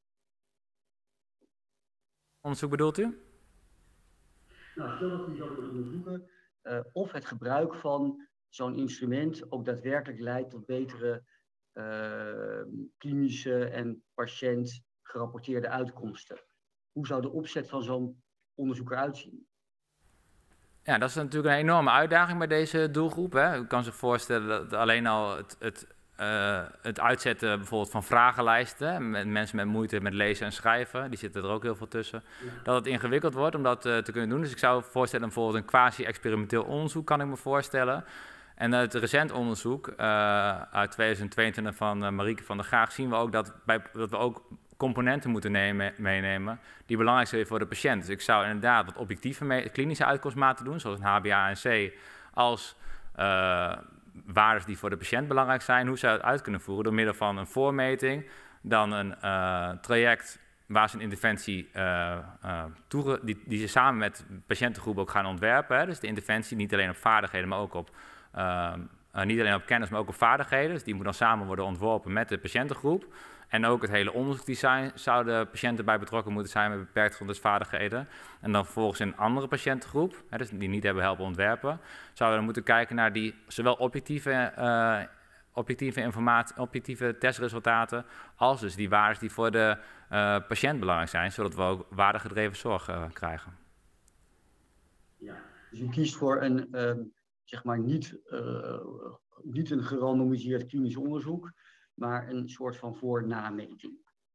Onderzoek bedoelt u? Nou, stel dat u zou willen onderzoeken of het gebruik van zo'n instrument ook daadwerkelijk leidt tot betere klinische en patiënt gerapporteerde uitkomsten. Hoe zou de opzet van zo'n onderzoek eruit zien? Ja, dat is natuurlijk een enorme uitdaging bij deze doelgroep. Hè. U kan zich voorstellen dat alleen al het uitzetten bijvoorbeeld van vragenlijsten, met mensen met moeite met lezen en schrijven, die zitten er ook heel veel tussen, dat het ingewikkeld wordt om dat te kunnen doen. Dus ik zou voorstellen bijvoorbeeld een quasi-experimenteel onderzoek, kan ik me voorstellen. En uit het recent onderzoek uit 2022 van Marieke van der Graag zien we ook dat we ook componenten moeten meenemen die belangrijk zijn voor de patiënt. Dus ik zou inderdaad wat objectieve klinische uitkomstmaten doen, zoals een HbA1c, als waarden die voor de patiënt belangrijk zijn. Hoe zou je het uit kunnen voeren? Door middel van een voormeting, dan een traject waar ze een interventie die ze samen met de patiëntengroep ook gaan ontwerpen. Hè. Dus de interventie niet alleen op vaardigheden, maar ook op niet alleen op kennis, maar ook op vaardigheden. Dus die moet dan samen worden ontworpen met de patiëntengroep. En ook het hele onderzoeksdesign zouden patiënten bij betrokken moeten zijn met beperkte gezondheidsvaardigheden. En dan vervolgens in een andere patiëntengroep, dus die niet hebben helpen ontwerpen, zouden we dan moeten kijken naar die zowel objectieve informatie, objectieve testresultaten, als dus die waarden die voor de patiënt belangrijk zijn, zodat we ook waardegedreven zorg krijgen. Ja, dus u kiest voor een, zeg maar niet een gerandomiseerd klinisch onderzoek, maar een soort van voor-na-meting.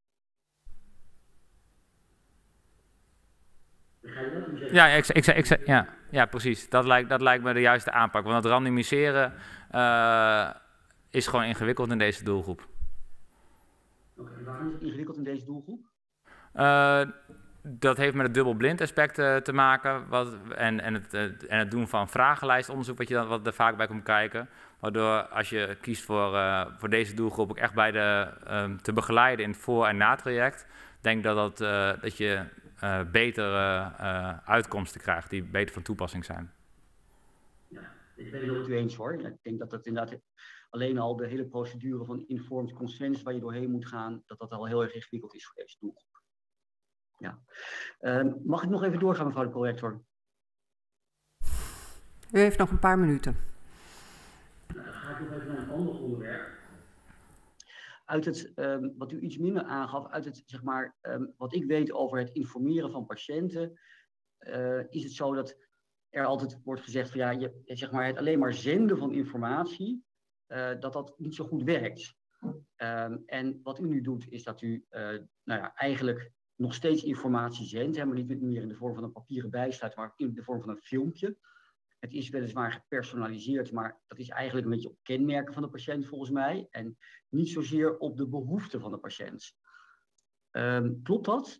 Ja, precies. Dat lijkt me de juiste aanpak. Want het randomiseren is gewoon ingewikkeld in deze doelgroep. Oké, waarom is het ingewikkeld in deze doelgroep? Dat heeft met het dubbelblind aspect te maken en het doen van vragenlijstonderzoek wat er vaak bij komt kijken. Waardoor als je kiest voor deze doelgroep ook echt bij te begeleiden in het voor- en na-traject, denk dat je betere uitkomsten krijgt die beter van toepassing zijn. Ja, ik ben het met u eens hoor. Ik denk dat het inderdaad alleen al de hele procedure van informed consent waar je doorheen moet gaan, dat al heel erg ingewikkeld is voor deze doelgroep. Ja. Mag ik nog even doorgaan, mevrouw de prorector? U heeft nog een paar minuten. Nou, dan ga ik nog even naar een ander onderwerp. Uit het, wat u iets minder aangaf, uit het, zeg maar, wat ik weet over het informeren van patiënten, is het zo dat er altijd wordt gezegd van ja, zeg maar, het alleen maar zenden van informatie, dat niet zo goed werkt. En wat u nu doet, is dat u eigenlijk nog steeds informatie zendt, maar niet meer in de vorm van een papieren bijsluit, maar in de vorm van een filmpje. Het is weliswaar gepersonaliseerd, maar dat is eigenlijk een beetje op kenmerken van de patiënt volgens mij en niet zozeer op de behoeften van de patiënt. Klopt dat?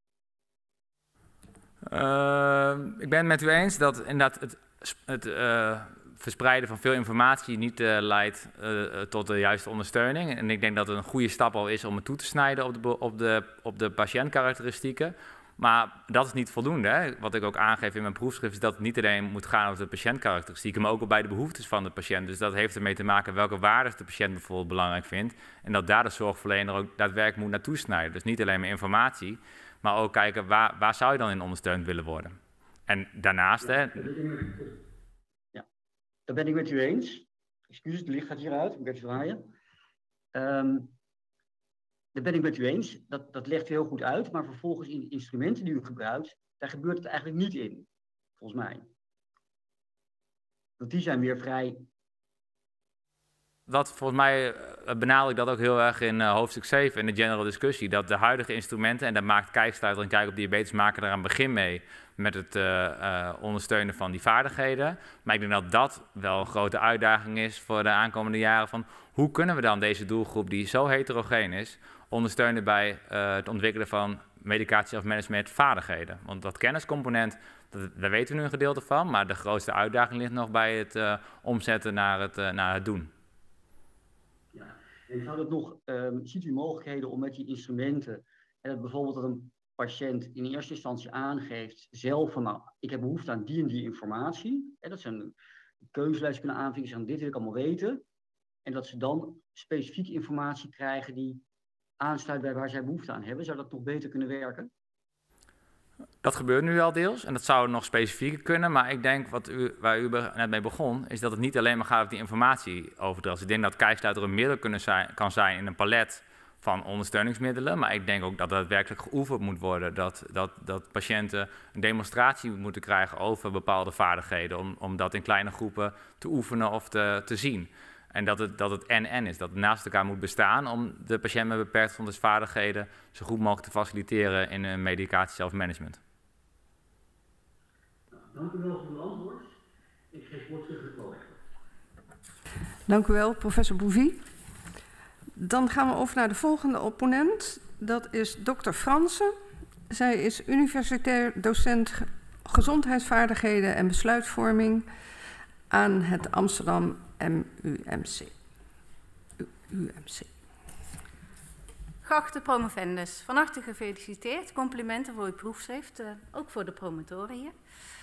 Ik ben het met u eens dat inderdaad het verspreiden van veel informatie niet leidt tot de juiste ondersteuning. En ik denk dat het een goede stap al is om het toe te snijden op de patiëntkarakteristieken. Maar dat is niet voldoende. Hè. Wat ik ook aangeef in mijn proefschrift is dat het niet alleen moet gaan over de patiëntkarakteristieken, maar ook bij de behoeftes van de patiënt. Dus dat heeft ermee te maken welke waarden de patiënt bijvoorbeeld belangrijk vindt. En dat daar de zorgverlener ook daadwerkelijk moet naartoe snijden. Dus niet alleen maar informatie, maar ook kijken waar zou je dan in ondersteund willen worden. En daarnaast... Ja, daar ben ik met u eens. Excuses, het licht gaat hieruit, ik moet even zwaaien. Daar ben ik met u eens, dat legt u heel goed uit, maar vervolgens in de instrumenten die u gebruikt, daar gebeurt het eigenlijk niet in, volgens mij. Want die zijn weer vrij... Wat volgens mij benadruk ik dat ook heel erg in hoofdstuk 7 in de general discussie, dat de huidige instrumenten, en daar maakt Kijksluiter en Kijk op Diabetes maken daar een begin mee met het ondersteunen van die vaardigheden. Maar ik denk dat dat wel een grote uitdaging is voor de aankomende jaren van hoe kunnen we dan deze doelgroep die zo heterogeen is, ondersteunen bij het ontwikkelen van medicatie of management vaardigheden. Want dat kenniscomponent, daar weten we nu een gedeelte van, maar de grootste uitdaging ligt nog bij het omzetten naar het doen. Ja, en zou dat nog, ziet u mogelijkheden om met die instrumenten, en dat bijvoorbeeld dat een patiënt in eerste instantie aangeeft zelf van, nou, ik heb behoefte aan die en die informatie, en dat ze een keuzelijst kunnen aanvinken, zeggen, dit wil ik allemaal weten, en dat ze dan specifieke informatie krijgen die aansluit bij waar zij behoefte aan hebben. Zou dat nog beter kunnen werken? Dat gebeurt nu al deels en dat zou nog specifieker kunnen, maar ik denk waar u net mee begon, is dat het niet alleen maar gaat over die informatieoverdracht. Ik denk dat Kijksluiter een middel kan zijn in een palet van ondersteuningsmiddelen, maar ik denk ook dat dat werkelijk geoefend moet worden, dat patiënten een demonstratie moeten krijgen over bepaalde vaardigheden, om dat in kleine groepen te oefenen of te zien. En dat het en is, dat het naast elkaar moet bestaan om de patiënt met beperkte gezondheidsvaardigheden zo goed mogelijk te faciliteren in een medicatie zelfmanagement. Dank u wel voor uw antwoord. Ik geef woord terug aan de collega. Dank u wel, professor Bouvy. Dan gaan we over naar de volgende opponent. Dat is dokter Fransen. Zij is universitair docent gezondheidsvaardigheden en besluitvorming aan het Amsterdam UMC. Geachte promovendus, van harte gefeliciteerd. Complimenten voor uw proefschrift, ook voor de promotoren hier.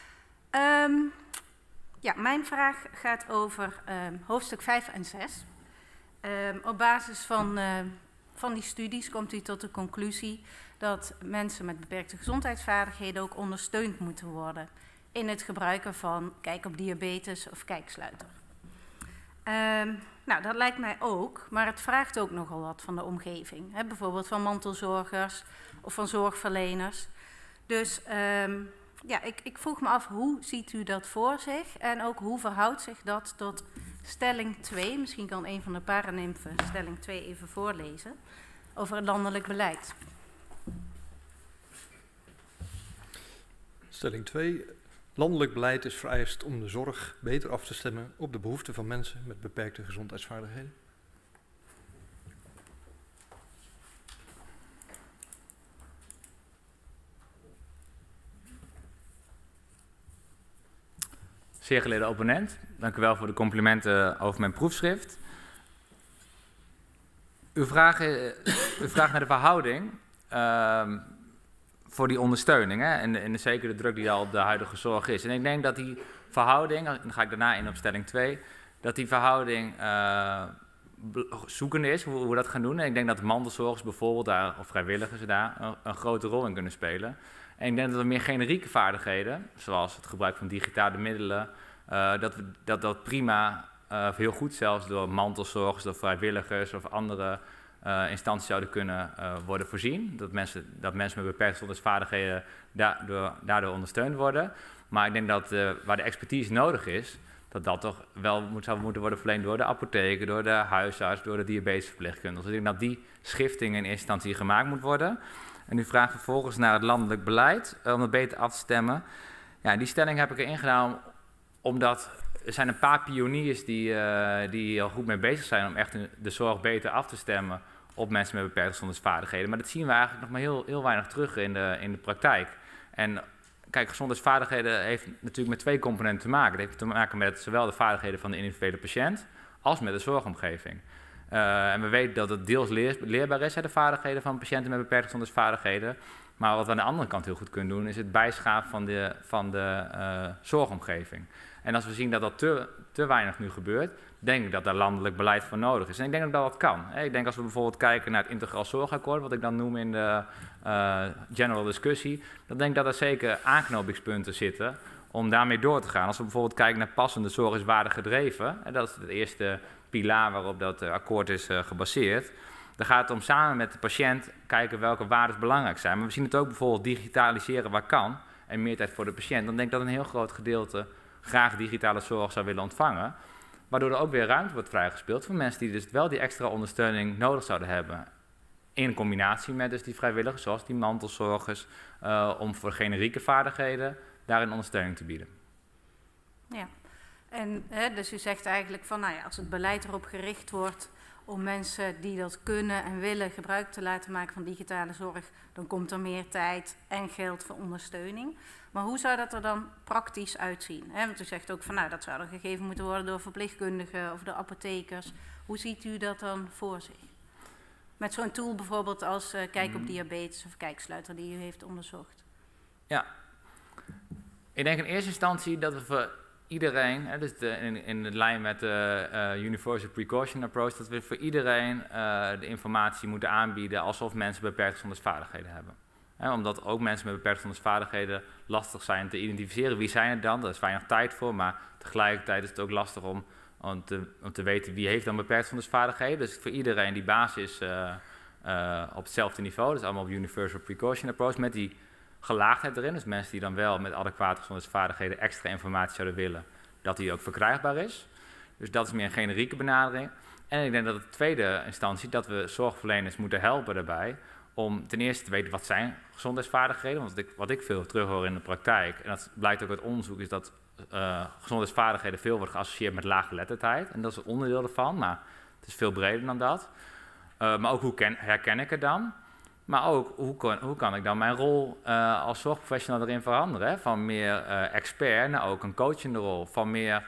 Ja, mijn vraag gaat over hoofdstuk 5 en 6. Op basis van die studies komt u tot de conclusie dat mensen met beperkte gezondheidsvaardigheden ook ondersteund moeten worden in het gebruiken van Kijk op Diabetes of Kijksluiter. Nou, dat lijkt mij ook, maar het vraagt ook nogal wat van de omgeving. Hè? Bijvoorbeeld van mantelzorgers of van zorgverleners. Dus ja, ik vroeg me af, hoe ziet u dat voor zich? En ook hoe verhoudt zich dat tot stelling 2? Misschien kan een van de paranimfen stelling 2 even voorlezen. Over het landelijk beleid. Stelling 2. Landelijk beleid is vereist om de zorg beter af te stemmen op de behoeften van mensen met beperkte gezondheidsvaardigheden. Zeer geleerde opponent, dank u wel voor de complimenten over mijn proefschrift. U vraagt naar de verhouding voor die ondersteuning, hè, en zeker de druk die al op de huidige zorg is. En ik denk dat die verhouding, en dan ga ik daarna in op stelling 2, dat die verhouding zoekende is, hoe we dat gaan doen. En ik denk dat mantelzorgers bijvoorbeeld daar, of vrijwilligers daar, een grote rol in kunnen spelen. En ik denk dat we meer generieke vaardigheden, zoals het gebruik van digitale middelen, dat prima, heel goed zelfs door mantelzorgers, door vrijwilligers of andere instanties zouden kunnen worden voorzien. Dat mensen met beperkte gezondheidsvaardigheden daardoor ondersteund worden. Maar ik denk dat waar de expertise nodig is, dat toch wel zou moeten worden verleend door de apotheken, door de huisarts, door de diabetesverpleegkundigen. Dus ik denk dat die schifting in eerste instantie gemaakt moet worden. En u vraagt vervolgens naar het landelijk beleid, om het beter af te stemmen. Ja, die stelling heb ik erin gedaan omdat er zijn een paar pioniers die al goed mee bezig zijn om echt de zorg beter af te stemmen op mensen met beperkte gezondheidsvaardigheden. Maar dat zien we eigenlijk nog maar heel weinig terug in de praktijk. En kijk, gezondheidsvaardigheden heeft natuurlijk met 2 componenten te maken. Het heeft te maken met zowel de vaardigheden van de individuele patiënt als met de zorgomgeving. En we weten dat het deels leerbaar is, de vaardigheden van patiënten met beperkte gezondheidsvaardigheden. Maar wat we aan de andere kant heel goed kunnen doen, is het bijschaven van de zorgomgeving. En als we zien dat dat te weinig nu gebeurt, denk ik dat daar landelijk beleid voor nodig is. En ik denk ook dat dat kan. Ik denk als we bijvoorbeeld kijken naar het integraal zorgakkoord, wat ik dan noem in de general discussie, dan denk ik dat er zeker aanknopingspunten zitten om daarmee door te gaan. Als we bijvoorbeeld kijken naar passende zorg is waardig gedreven, en dat is het eerste pilaar waarop dat akkoord is gebaseerd. Dan gaat het om samen met de patiënt kijken welke waarden belangrijk zijn. Maar we zien het ook bijvoorbeeld digitaliseren waar kan en meer tijd voor de patiënt. Dan denk ik dat een heel groot gedeelte graag digitale zorg zou willen ontvangen. Waardoor er ook weer ruimte wordt vrijgespeeld voor mensen die dus wel die extra ondersteuning nodig zouden hebben. In combinatie met dus die vrijwilligers, zoals die mantelzorgers, om voor generieke vaardigheden daarin ondersteuning te bieden. Ja, en dus u zegt eigenlijk van, nou ja, als het beleid erop gericht wordt om mensen die dat kunnen en willen gebruik te laten maken van digitale zorg, dan komt er meer tijd en geld voor ondersteuning. Maar hoe zou dat er dan praktisch uitzien? Want u zegt ook van, nou, dat zou er gegeven moeten worden door verpleegkundigen of door apothekers. Hoe ziet u dat dan voor zich? Met zo'n tool bijvoorbeeld als Kijk op diabetes of Kijksluiter die u heeft onderzocht. Ja, ik denk in eerste instantie dat we voor iedereen, dus in de lijn met de Universal Precaution Approach, dat we voor iedereen de informatie moeten aanbieden alsof mensen beperkte gezondheidsvaardigheden hebben. Omdat ook mensen met beperkte gezondheidsvaardigheden lastig zijn te identificeren. Wie zijn het dan? Daar is weinig tijd voor, maar tegelijkertijd is het ook lastig om te weten wie heeft dan beperkte gezondheidsvaardigheden. Dus voor iedereen die basis op hetzelfde niveau, dus allemaal op Universal Precaution Approach, met die gelaagdheid erin, dus mensen die dan wel met adequate gezondheidsvaardigheden extra informatie zouden willen, dat die ook verkrijgbaar is. Dus dat is meer een generieke benadering. En ik denk dat in tweede instantie dat we zorgverleners moeten helpen daarbij om ten eerste te weten wat zijn gezondheidsvaardigheden, want wat ik veel terughoor in de praktijk, en dat blijkt ook uit onderzoek, is dat gezondheidsvaardigheden veel wordt geassocieerd met laaggeletterdheid. En dat is een onderdeel ervan, maar het is veel breder dan dat. Maar ook hoe herken ik het dan? Maar ook, hoe kan ik dan mijn rol als zorgprofessional erin veranderen? Hè? Van meer expert naar ook een coachende rol. Van meer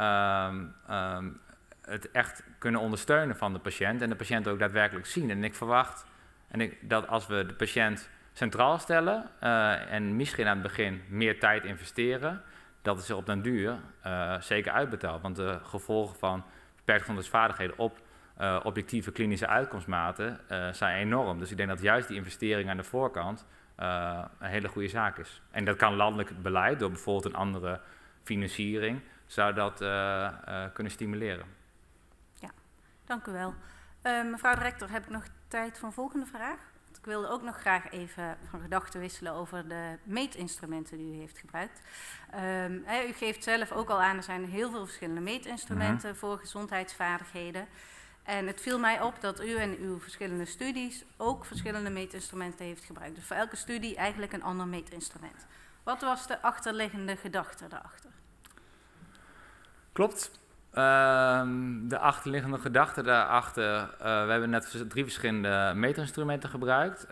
het echt kunnen ondersteunen van de patiënt en de patiënt ook daadwerkelijk zien. En ik verwacht dat als we de patiënt centraal stellen en misschien aan het begin meer tijd investeren, dat het zich op den duur zeker uitbetaalt. Want de gevolgen van beperkte gezondheidsvaardigheden op objectieve klinische uitkomstmaten zijn enorm. Dus ik denk dat juist die investering aan de voorkant een hele goede zaak is. En dat kan landelijk beleid, door bijvoorbeeld een andere financiering, zou dat kunnen stimuleren. Ja, dank u wel. Mevrouw de rector, heb ik nog tijd voor een volgende vraag? Want ik wilde ook nog graag even van gedachten wisselen over de meetinstrumenten die u heeft gebruikt. U geeft zelf ook al aan, er zijn heel veel verschillende meetinstrumenten voor gezondheidsvaardigheden. En het viel mij op dat u in uw verschillende studies ook verschillende meetinstrumenten heeft gebruikt. Dus voor elke studie eigenlijk een ander meetinstrument. Wat was de achterliggende gedachte daarachter? Klopt. De achterliggende gedachte daarachter, we hebben net 3 verschillende meetinstrumenten gebruikt.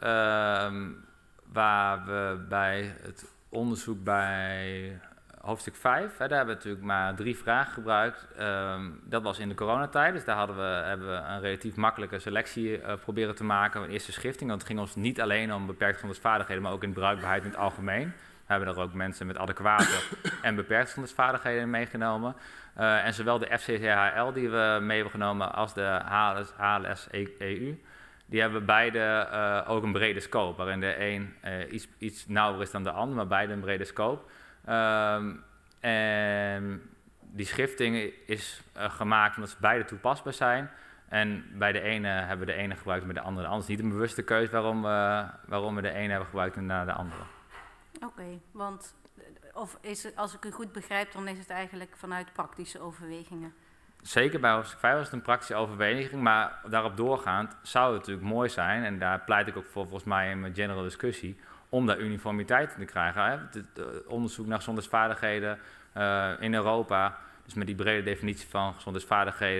Waar we bij het onderzoek bij hoofdstuk 5, daar hebben we natuurlijk maar 3 vragen gebruikt. Dat was in de coronatijd, dus daar hebben we een relatief makkelijke selectie proberen te maken. Een eerste schifting, want het ging ons niet alleen om beperkte gezondheidsvaardigheden, maar ook in bruikbaarheid in het algemeen. We hebben er ook mensen met adequate en beperkte gezondheidsvaardigheden meegenomen. En zowel de FCCHL die we mee hebben genomen als de HLS-EU, die hebben beide ook een brede scope, waarin de een iets nauwer is dan de ander, maar beide een brede scope. En die schifting is gemaakt omdat ze beide toepasbaar zijn. En bij de ene hebben we de ene gebruikt en bij de andere de andere. Het is niet een bewuste keuze waarom we de ene hebben gebruikt en naar de andere. Oké, want als ik u goed begrijp, dan is het eigenlijk vanuit praktische overwegingen. Zeker bij hoofdstuk 5 was het een praktische overweging, maar daarop doorgaand zou het natuurlijk mooi zijn, en daar pleit ik ook voor volgens mij in mijn general discussie, om daar uniformiteit in te krijgen. Het onderzoek naar gezondheidsvaardigheden in Europa, dus met die brede definitie van gezondheidsvaardigheden,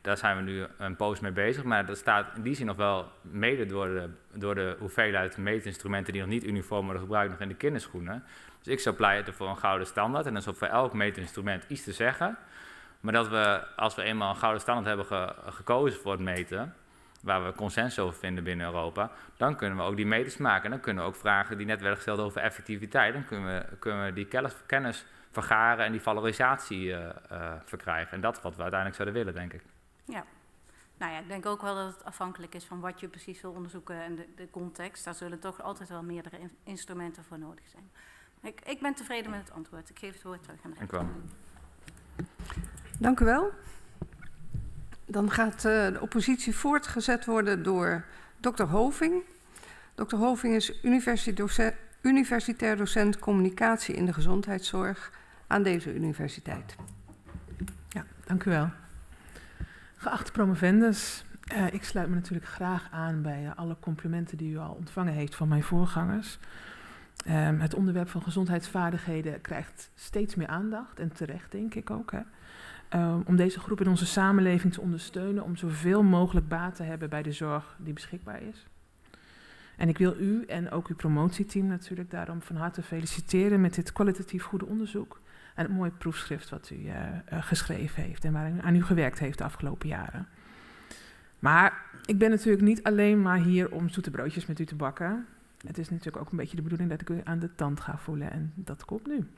Daar zijn we nu een poos mee bezig, maar dat staat in die zin nog wel mede door de hoeveelheid meetinstrumenten die nog niet uniform worden gebruikt, nog in de kinderschoenen. Dus ik zou pleiten voor een gouden standaard en dan is op voor elk meetinstrument iets te zeggen. Maar dat we, als we eenmaal een gouden standaard hebben gekozen voor het meten, waar we consensus over vinden binnen Europa, dan kunnen we ook die meters maken. En dan kunnen we ook vragen die net werden gesteld over effectiviteit. Dan kunnen we die kennis vergaren en die valorisatie verkrijgen. En dat is wat we uiteindelijk zouden willen, denk ik. Ja. Nou ja, ik denk ook wel dat het afhankelijk is van wat je precies wil onderzoeken en de context. Daar zullen toch altijd wel meerdere instrumenten voor nodig zijn. Ik ben tevreden met het antwoord. Ik geef het woord terug aan de rector. Dank u wel. Dan gaat de oppositie voortgezet worden door Dr. Hoving. Dr. Hoving is universitair docent communicatie in de gezondheidszorg aan deze universiteit. Ja, dank u wel. Geachte promovendus, ik sluit me natuurlijk graag aan bij alle complimenten die u al ontvangen heeft van mijn voorgangers. Het onderwerp van gezondheidsvaardigheden krijgt steeds meer aandacht en terecht, denk ik ook. Hè. Om deze groep in onze samenleving te ondersteunen, om zoveel mogelijk baat te hebben bij de zorg die beschikbaar is. En ik wil u en ook uw promotieteam natuurlijk daarom van harte feliciteren met dit kwalitatief goede onderzoek en het mooie proefschrift wat u geschreven heeft en waar u aan u gewerkt heeft de afgelopen jaren. Maar ik ben natuurlijk niet alleen maar hier om zoete broodjes met u te bakken. Het is natuurlijk ook een beetje de bedoeling dat ik u aan de tand ga voelen en dat komt nu.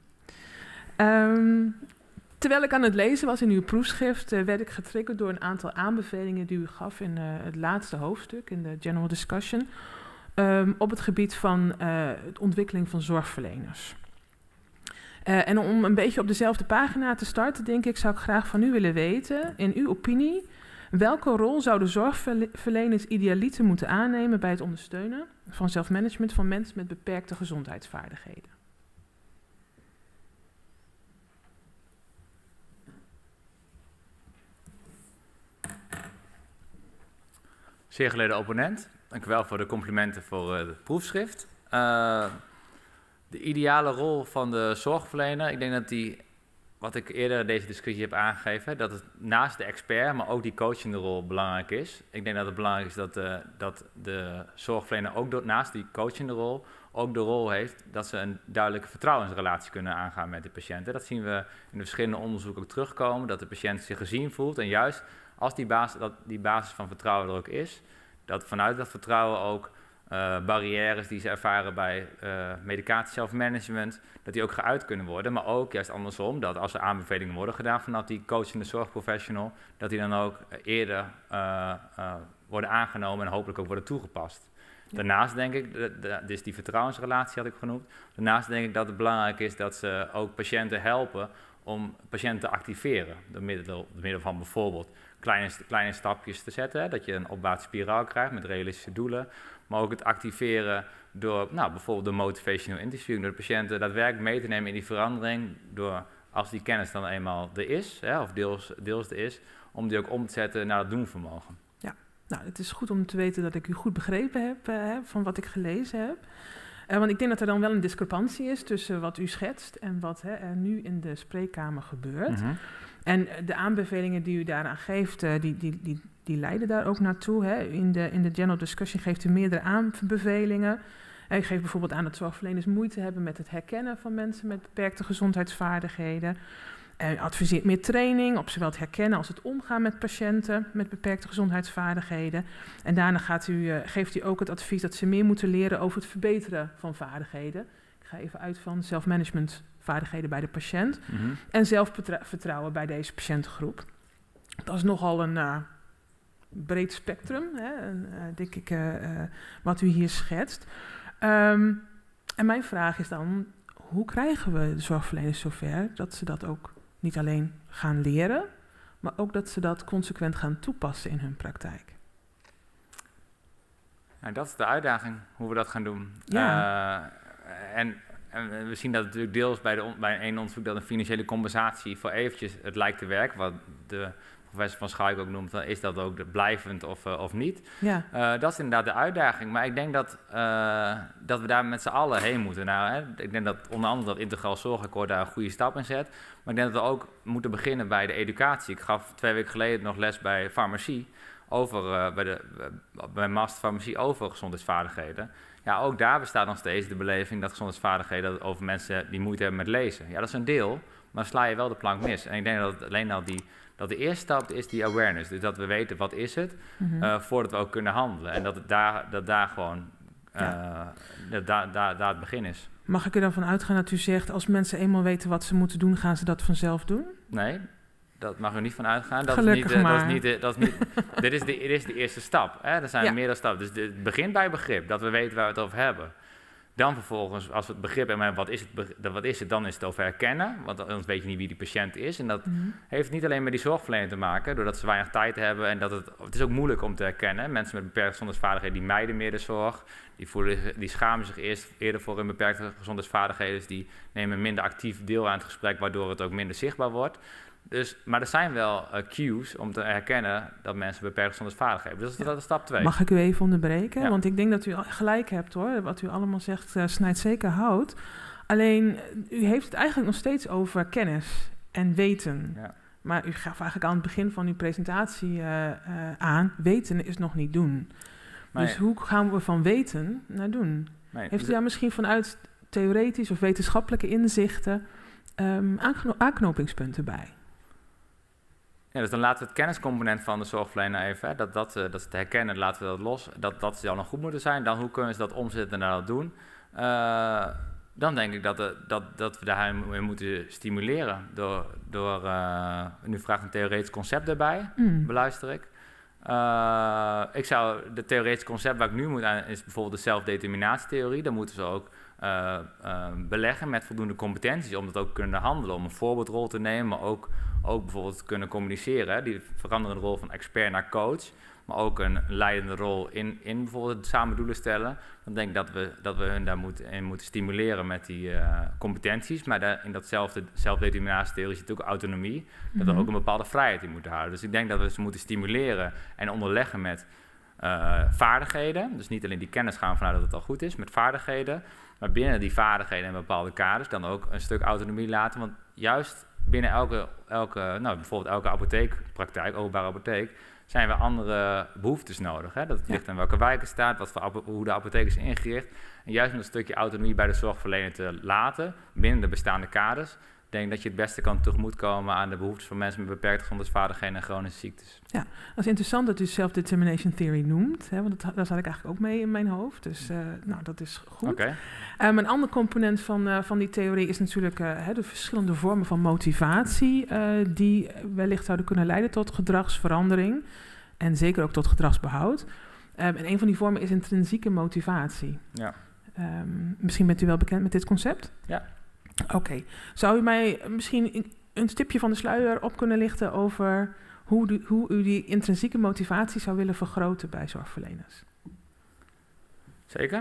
Terwijl ik aan het lezen was in uw proefschrift, werd ik getriggerd door een aantal aanbevelingen die u gaf in het laatste hoofdstuk, in de general discussion, op het gebied van de ontwikkeling van zorgverleners. En om een beetje op dezelfde pagina te starten, denk ik, zou ik graag van u willen weten, in uw opinie, welke rol zouden zorgverleners idealiter moeten aannemen bij het ondersteunen van zelfmanagement van mensen met beperkte gezondheidsvaardigheden? Zeer geleerde opponent, dank u wel voor de complimenten voor het proefschrift. De ideale rol van de zorgverlener, ik denk dat die, wat ik eerder in deze discussie heb aangegeven, dat het naast de expert, maar ook die coachende rol belangrijk is. Ik denk dat het belangrijk is dat de zorgverlener ook naast die coachende rol ook de rol heeft dat ze een duidelijke vertrouwensrelatie kunnen aangaan met de patiënten. Dat zien we in de verschillende onderzoeken ook terugkomen, dat de patiënt zich gezien voelt en juist als die basis van vertrouwen er ook is, dat vanuit dat vertrouwen ook barrières die ze ervaren bij medicatie zelfmanagement, dat die ook geuit kunnen worden. Maar ook juist andersom, dat als er aanbevelingen worden gedaan vanaf die coachende zorgprofessional, dat die dan ook eerder worden aangenomen en hopelijk ook worden toegepast. Ja. Daarnaast denk ik, dus die vertrouwensrelatie had ik genoemd, daarnaast denk ik dat het belangrijk is dat ze ook patiënten helpen om patiënten te activeren. Door middel van bijvoorbeeld kleine stapjes te zetten, hè, dat je een opwaartse spiraal krijgt met realistische doelen. Maar ook het activeren door bijvoorbeeld de motivational interviewing, door de patiënten daadwerkelijk mee te nemen in die verandering, door als die kennis dan eenmaal er is, hè, of deels er is, om die ook om te zetten naar het doenvermogen. Ja, nou, het is goed om te weten dat ik u goed begrepen heb van wat ik gelezen heb. Want ik denk dat er dan wel een discrepantie is tussen wat u schetst en wat er nu in de spreekkamer gebeurt. Mm-hmm. En de aanbevelingen die u daaraan geeft, die leiden daar ook naartoe. Hè. In de general discussion geeft u meerdere aanbevelingen. U geeft bijvoorbeeld aan dat zorgverleners moeite hebben met het herkennen van mensen met beperkte gezondheidsvaardigheden. U adviseert meer training op zowel het herkennen als het omgaan met patiënten met beperkte gezondheidsvaardigheden. En daarna geeft u ook het advies dat ze meer moeten leren over het verbeteren van vaardigheden. Ik ga even uit van zelfmanagementvaardigheden bij de patiënt. Mm-hmm. En zelfvertrouwen bij deze patiëntengroep. Dat is nogal een breed spectrum, hè, denk ik, wat u hier schetst. En mijn vraag is dan, hoe krijgen we de zorgverleners zover dat ze dat ook niet alleen gaan leren, maar ook dat ze dat consequent gaan toepassen in hun praktijk? Nou, dat is de uitdaging, hoe we dat gaan doen. Ja. En we zien dat natuurlijk deels bij een onderzoek dat een financiële compensatie voor eventjes het lijkt te werken, wat de professor Van Schaik ook noemt, dan is dat ook blijvend of niet. Ja. Dat is inderdaad de uitdaging. Maar ik denk dat we daar met z'n allen heen moeten. Nou, hè, ik denk dat onder andere dat integraal zorgakkoord daar een goede stap in zet. Maar ik denk dat we ook moeten beginnen bij de educatie. Ik gaf 2 weken geleden nog les bij farmacie, bij master farmacie over gezondheidsvaardigheden. Ja, ook daar bestaat nog steeds de beleving dat gezondheidsvaardigheden over mensen die moeite hebben met lezen. Ja, dat is een deel, maar dan sla je wel de plank mis. En ik denk dat alleen al dat de eerste stap is die awareness. Dus dat we weten wat is het, voordat we ook kunnen handelen. En dat daar gewoon daar het begin is. Mag ik er dan van uitgaan dat u zegt, als mensen eenmaal weten wat ze moeten doen, gaan ze dat vanzelf doen? Nee, dat mag er niet van uitgaan. Dit is de eerste stap. Hè? Er zijn meerdere stappen. Dus het begint bij begrip, dat we weten waar we het over hebben. Dan vervolgens, als we het begrip hebben, wat is het, dan is het over herkennen. Want anders weet je niet wie die patiënt is. En dat heeft niet alleen met die zorgverlener te maken, doordat ze weinig tijd hebben. En het is ook moeilijk om te herkennen. Mensen met beperkte gezondheidsvaardigheden, die mijden meer de zorg. Die schamen zich eerder voor hun beperkte gezondheidsvaardigheden. Dus die nemen minder actief deel aan het gesprek, waardoor het ook minder zichtbaar wordt. Maar er zijn wel cues om te herkennen dat mensen beperkte gezondheidsvaardigheden hebben. Dus dat is stap 2. Mag ik u even onderbreken? Ja. Want ik denk dat u gelijk hebt hoor. Wat u allemaal zegt, snijdt zeker hout. Alleen, u heeft het eigenlijk nog steeds over kennis en weten. Ja. Maar u gaf eigenlijk aan het begin van uw presentatie aan, weten is nog niet doen. Maar dus hoe gaan we van weten naar doen? Heeft u daar misschien vanuit theoretisch of wetenschappelijke inzichten aanknopingspunten bij? Ja, dus dan laten we het kenniscomponent van de zorgverlener even, dat is te herkennen, laten we dat los. Dat zou nog goed moeten zijn. Dan hoe kunnen ze dat omzetten naar dat doen? Dan denk ik dat we daar moeten stimuleren. Nu vraagt een theoretisch concept erbij, beluister ik. De theoretische concept waar ik nu moet aan is bijvoorbeeld de zelfdeterminatietheorie. Daar moeten ze ook beleggen met voldoende competenties om dat ook te kunnen handelen, om een voorbeeldrol te nemen, maar ook bijvoorbeeld te kunnen communiceren. Hè. Die veranderende rol van expert naar coach, maar ook een leidende rol in bijvoorbeeld samen doelen stellen. Dan denk ik dat we hun daar moeten stimuleren met die competenties, maar in datzelfde zelfdeterminatietheorie zit ook autonomie, dat we ook een bepaalde vrijheid in moeten houden. Dus ik denk dat we ze moeten stimuleren en onderleggen met vaardigheden. Dus niet alleen die kennis gaan vanuit dat het al goed is, met vaardigheden, maar binnen die vaardigheden en bepaalde kaders dan ook een stuk autonomie laten. Want juist binnen bijvoorbeeld elke apotheekpraktijk, openbare apotheek, zijn we andere behoeftes nodig. Hè? Dat ligt aan welke wijk het staat, hoe de apotheek is ingericht. En juist om een stukje autonomie bij de zorgverlener te laten, binnen de bestaande kaders, denk ik dat je het beste kan tegemoetkomen aan de behoeftes van mensen met beperkte gezondheidsvaardigheden en chronische ziektes. Ja, dat is interessant dat u self-determination theory noemt, hè, want daar zat ik eigenlijk ook mee in mijn hoofd. Dus dat is goed. Okay. Een ander component van die theorie is natuurlijk de verschillende vormen van motivatie die wellicht zouden kunnen leiden tot gedragsverandering en zeker ook tot gedragsbehoud. En een van die vormen is intrinsieke motivatie. Ja. Misschien bent u wel bekend met dit concept? Ja. Oké. Zou u mij misschien een stipje van de sluier op kunnen lichten over hoe u die intrinsieke motivatie zou willen vergroten bij zorgverleners? Zeker.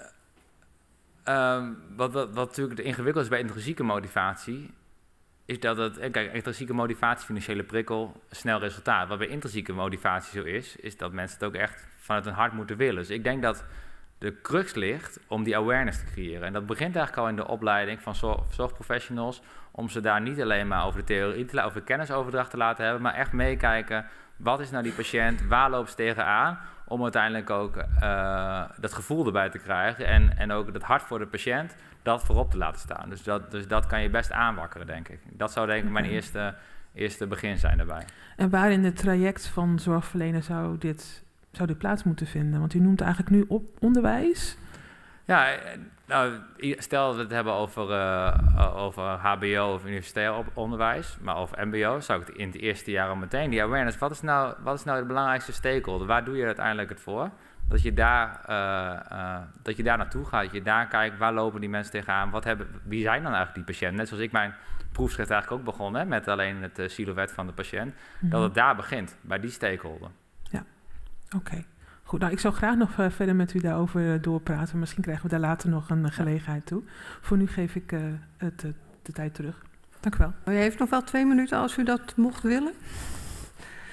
Wat natuurlijk ingewikkeld is bij intrinsieke motivatie, is dat intrinsieke motivatie, financiële prikkel, snel resultaat. Wat bij intrinsieke motivatie zo is dat mensen het ook echt vanuit hun hart moeten willen. Dus ik denk dat de crux ligt om die awareness te creëren. En dat begint eigenlijk al in de opleiding van zorgprofessionals, om ze daar niet alleen maar over de theorie, over de kennisoverdracht te laten hebben, maar echt meekijken, wat is nou die patiënt, waar loopt ze tegenaan, om uiteindelijk ook dat gevoel erbij te krijgen en ook het hart voor de patiënt, dat voorop te laten staan. Dus dat kan je best aanwakkeren, denk ik. Dat zou denk ik mijn eerste begin zijn daarbij. En waar in het traject van zorgverlener zou dit plaats moeten vinden? Want u noemt eigenlijk nu onderwijs. Ja, stel dat we het hebben over HBO of universitair onderwijs, maar over mbo, zou ik het in het eerste jaar al meteen, die awareness, wat is nou de belangrijkste stakeholder? Waar doe je uiteindelijk het voor? Dat je daar naartoe gaat, dat je daar kijkt, waar lopen die mensen tegenaan? Wie zijn dan eigenlijk die patiënten? Net zoals ik mijn proefschrift eigenlijk ook begon, met alleen het silhouet van de patiënt, dat het daar begint, bij die stakeholder. Ja, oké. Goed, ik zou graag nog verder met u daarover doorpraten. Misschien krijgen we daar later nog een gelegenheid toe. Voor nu geef ik de tijd terug. Dank u wel. U heeft nog wel 2 minuten als u dat mocht willen.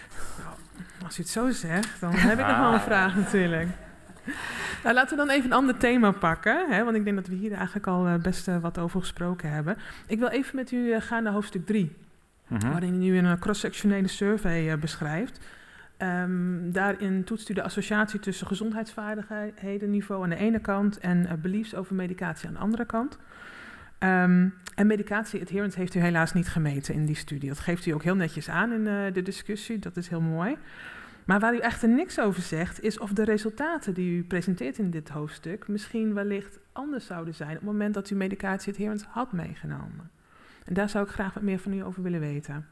Als u het zo zegt, dan heb ik nog wel een vraag natuurlijk. Nou, laten we dan even een ander thema pakken, hè, want ik denk dat we hier eigenlijk al best wat over gesproken hebben. Ik wil even met u gaan naar hoofdstuk 3, waarin u een cross-sectionele survey beschrijft. Daarin toetst u de associatie tussen gezondheidsvaardigheden-niveau aan de ene kant en beliefs over medicatie aan de andere kant. En medicatie-adherence heeft u helaas niet gemeten in die studie. Dat geeft u ook heel netjes aan in de discussie, dat is heel mooi. Maar waar u echter niks over zegt, is of de resultaten die u presenteert in dit hoofdstuk misschien wellicht anders zouden zijn op het moment dat u medicatie-adherence had meegenomen. En daar zou ik graag wat meer van u over willen weten.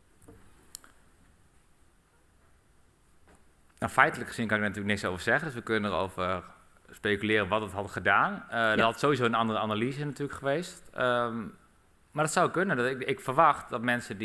Nou, feitelijk gezien kan ik er natuurlijk niks over zeggen, dus we kunnen erover speculeren wat het had gedaan. Er had sowieso een andere analyse natuurlijk geweest. Maar dat zou kunnen. Ik verwacht dat mensen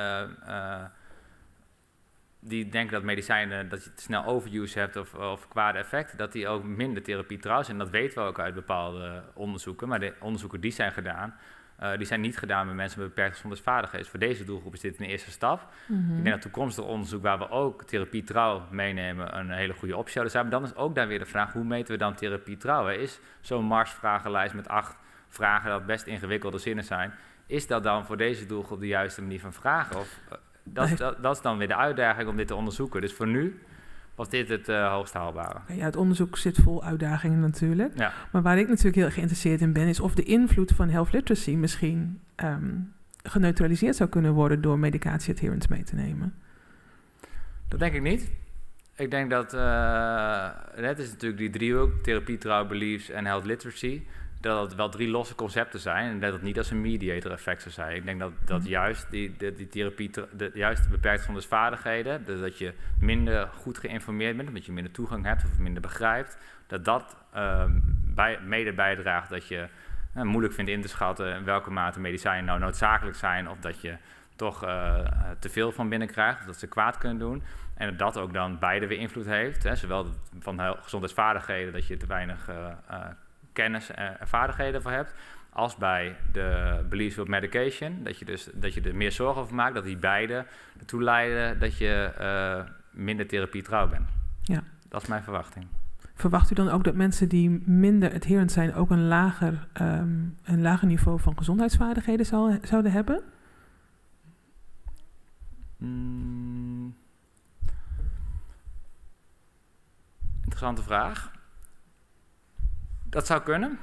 die denken dat medicijnen, dat je te snel overuse hebt of kwade effecten, dat die ook minder therapie trouw zijn. Dat weten we ook uit bepaalde onderzoeken. Maar de onderzoeken die zijn gedaan, die zijn niet gedaan met mensen met beperkte gezondheidsvaardigheden. Dus voor deze doelgroep is dit een eerste stap. Ik denk dat toekomstig onderzoek waar we ook therapie trouw meenemen een hele goede optie zouden zijn. Maar dan is ook daar weer de vraag, hoe meten we dan therapie trouw? Is zo'n Mars-vragenlijst met 8 vragen dat best ingewikkelde zinnen zijn, is dat dan voor deze doelgroep de juiste manier van vragen? Of, dat is dan weer de uitdaging om dit te onderzoeken. Dus voor nu was dit het hoogst haalbare. Ja, het onderzoek zit vol uitdagingen natuurlijk. Ja. Maar waar ik natuurlijk heel geïnteresseerd in ben, is of de invloed van health literacy misschien geneutraliseerd zou kunnen worden door medicatie-adherence mee te nemen. Dat denk ik niet. Ik denk dat, het is natuurlijk die driehoek, therapie, trouw, beliefs en health literacy, dat het wel 3 losse concepten zijn en dat het niet als een mediator effect zou zijn. Ik denk dat juist die therapie, juist de beperkte gezondheidsvaardigheden, dus dat je minder goed geïnformeerd bent, omdat je minder toegang hebt of minder begrijpt, dat mede bijdraagt dat je moeilijk vindt in te schatten in welke mate medicijnen nou noodzakelijk zijn of dat je toch te veel van binnen krijgt, of dat ze kwaad kunnen doen. En dat ook dan beide weer invloed heeft, hè, zowel van gezondheidsvaardigheden, dat je te weinig kennis en vaardigheden voor hebt, als bij de beliefs with medication, dat je er meer zorgen over maakt, dat die beide ertoe leiden dat je minder therapie trouw bent. Ja. Dat is mijn verwachting. Verwacht u dan ook dat mensen die minder adherent zijn ook een lager niveau van gezondheidsvaardigheden zouden hebben? Interessante vraag. Dat zou kunnen.